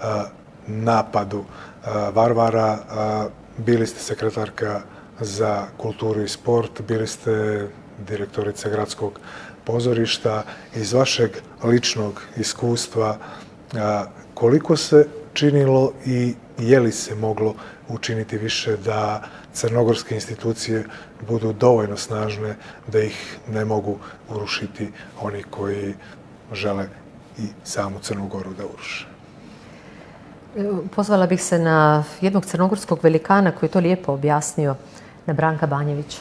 napadu varvara. Bili ste sekretarka za kulturu i sport, bili ste direktorica gradskog pozorišta. Iz vašeg ličnog iskustva, koliko se činilo i je li se moglo učiniti više da crnogorske institucije budu dovoljno snažne da ih ne mogu urušiti oni koji žele i samu Crnu Goru da uruše? Pozvala bih se na jednog crnogorskog velikana koji je to lijepo objasnio, na Branka Banjevića.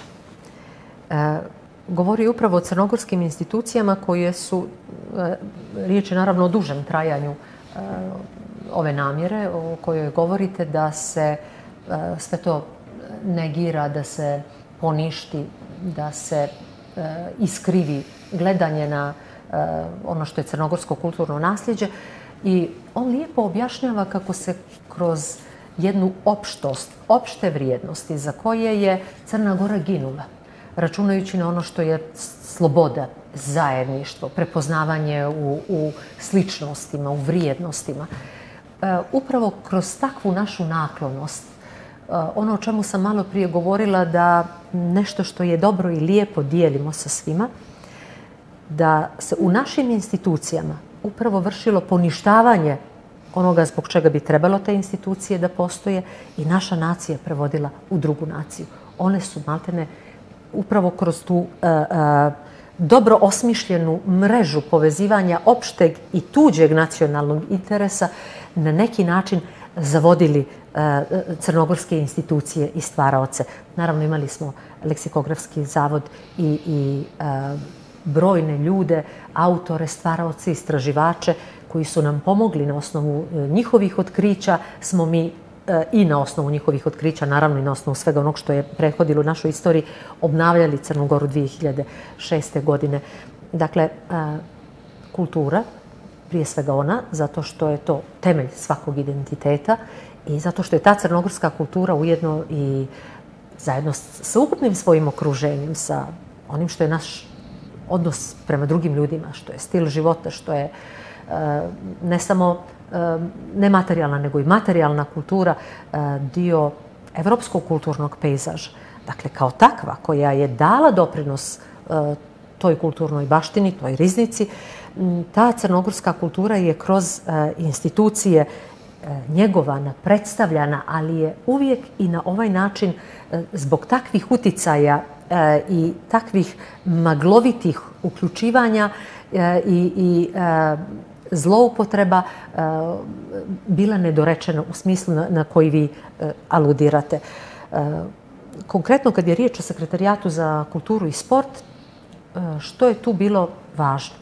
Govori upravo o crnogorskim institucijama koje su, riječ je naravno o dužem trajanju ove namjere o kojoj govorite, da se sve to negira, da se poništi, da se iskrivi gledanje na ono što je crnogorsko kulturno nasljeđe. I on lijepo objašnjava kako se kroz jednu opštost, opšte vrijednosti za koje je Crna Gora ginula, računajući na ono što je sloboda, zajedništvo, prepoznavanje u sličnostima, u vrijednostima. Upravo kroz takvu našu naklonost, ono o čemu sam malo prije govorila, da nešto što je dobro i lijepo dijelimo sa svima, da se u našim institucijama upravo vršilo poništavanje onoga zbog čega bi trebalo te institucije da postoje i naša nacija prevodila u drugu naciju. One su maltene upravo kroz tu dobro osmišljenu mrežu povezivanja opšteg i tuđeg nacionalnog interesa na neki način zavodili crnogorske institucije i stvaraoce. Naravno, imali smo leksikografski zavod i brojne ljude, autore, stvaraoce, istraživače koji su nam pomogli na osnovu njihovih otkrića. Smo mi i na osnovu njihovih otkrića, naravno i na osnovu svega onog što je prethodilo u našoj istoriji, obnavljali Crnu Goru 2006. godine. Dakle, kultura, prije svega ona, zato što je to temelj svakog identiteta i zato što je ta crnogorska kultura ujedno i zajedno sa ukupnim svojim okruženjem, sa onim što je naš odnos prema drugim ljudima, što je stil života, što je ne samo nematerijalna, nego i materijalna kultura, dio evropskog kulturnog pejzaža. Dakle, kao takva, koja je dala doprinos toj kulturnoj baštini, toj riznici, ta crnogorska kultura je kroz institucije njegovana, predstavljana, ali je uvijek i na ovaj način zbog takvih uticaja i takvih maglovitih uključivanja i zloupotreba bila nedorečena u smislu na koji vi aludirate. Konkretno, kad je riječ o Sekretarijatu za kulturu i sport, što je tu bilo važno?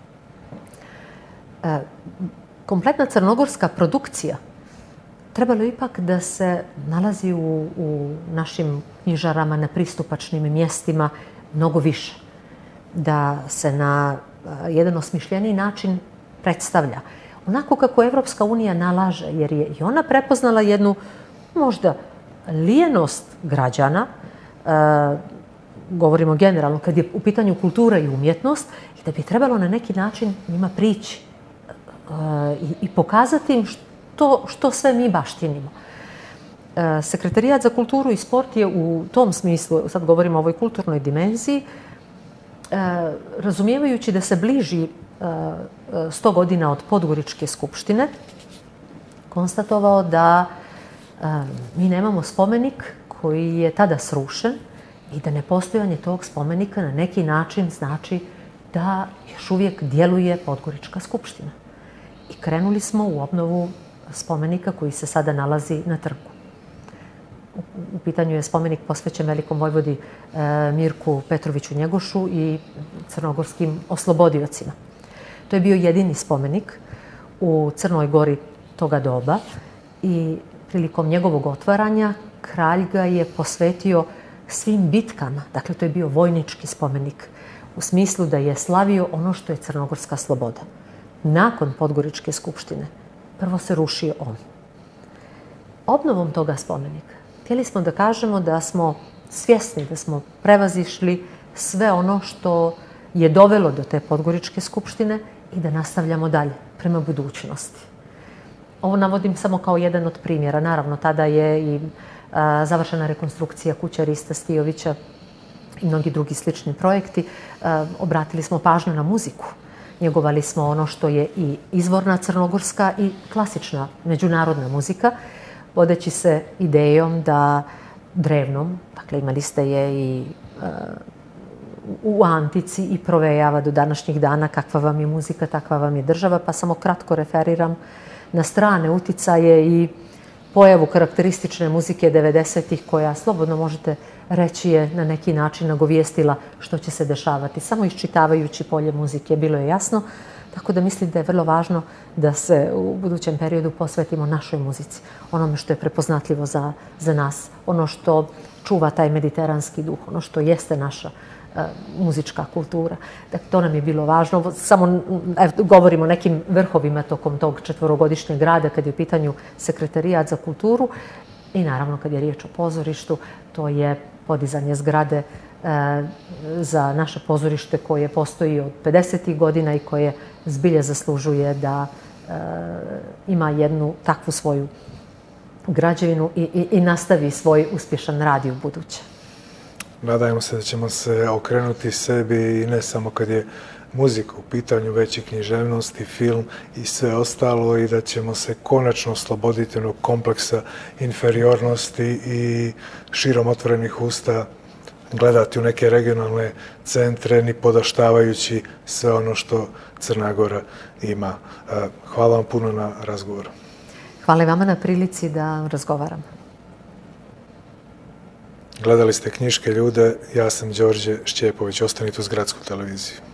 Kompletna crnogorska produkcija trebalo ipak da se nalazi u našim knjižarama, na pristupačnim mjestima mnogo više. Da se na jedan osmišljeniji način predstavlja. Onako kako Evropska unija nalaže, jer je i ona prepoznala jednu možda lijenost građana, govorimo generalno, kad je u pitanju kultura i umjetnost, i da bi trebalo na neki način njima prići i pokazati im što sve mi baštinimo. Sekretarijat za kulturu i sport je u tom smislu, sad govorimo o ovoj kulturnoj dimenziji, razumijevajući da se bliži 100 godina od Podgoričke skupštine, konstatovao da mi nemamo spomenik koji je tada srušen i da nepostojanje tog spomenika na neki način znači da još uvijek djeluje Podgorička skupština. I krenuli smo u obnovu spomenika koji se sada nalazi na trgu. U pitanju je spomenik posvećen velikom vojvodi Mirku Petroviću Njegošu i crnogorskim oslobodiocima. To je bio jedini spomenik u Crnoj Gori toga doba i prilikom njegovog otvaranja kralj ga je posvetio svim bitkama. Dakle, to je bio vojnički spomenik u smislu da je slavio ono što je crnogorska sloboda. Nakon Podgoričke skupštine prvo se rušio on. Obnovom toga spomenika htjeli smo da kažemo da smo svjesni, da smo prevazišli sve ono što je dovelo do te Podgoričke skupštine i da nastavljamo dalje prema budućnosti. Ovo navodim samo kao jedan od primjera. Naravno, tada je i završena rekonstrukcija kuće Rista Stijovića i mnogi drugi slični projekti. Obratili smo pažnju na muziku njegovali smo ono što je i izvorna crnogorska i klasična međunarodna muzika, vodeći se idejom da drevnom, dakle imali ste je i u antici i provejava do današnjih dana, kakva vam je muzika, takva vam je država, pa samo kratko referiram na strane uticaje i pojavu karakteristične muzike 90-ih koja, slobodno možete reći, je na neki način nagovijestila što će se dešavati. Samo iščitavajući polje muzike bilo je jasno, tako da mislim da je vrlo važno da se u budućem periodu posvetimo našoj muzici, onome što je prepoznatljivo za nas, ono što čuva taj mediteranski duh, ono što jeste naša muzička kultura. Dakle, to nam je bilo važno. Samo govorimo o nekim vrhovima tokom tog 4-godišnjeg rada kad je u pitanju Sekretarijat za kulturu i naravno kad je riječ o pozorištu, to je podizanje zgrade za naše pozorište koje postoji od 50. godina i koje zbilje zaslužuje da ima jednu takvu svoju građevinu i nastavi svoj uspješan rad i u buduće. Nadajmo se da ćemo se okrenuti sebi i ne samo kad je muzika u pitanju, već i književnost i film i sve ostalo i da ćemo se konačno osloboditi onog kompleksa inferiornosti i širom otvorenih usta gledati u neke regionalne centre, ni podaštavajući sve ono što Crna Gora ima. Hvala vam puno na razgovoru. Hvala i vama na prilici da razgovaram. Gledali ste Knjiške ljude, ja sam Đorđe Šćepović. Ostanite uz Gradsku televiziju.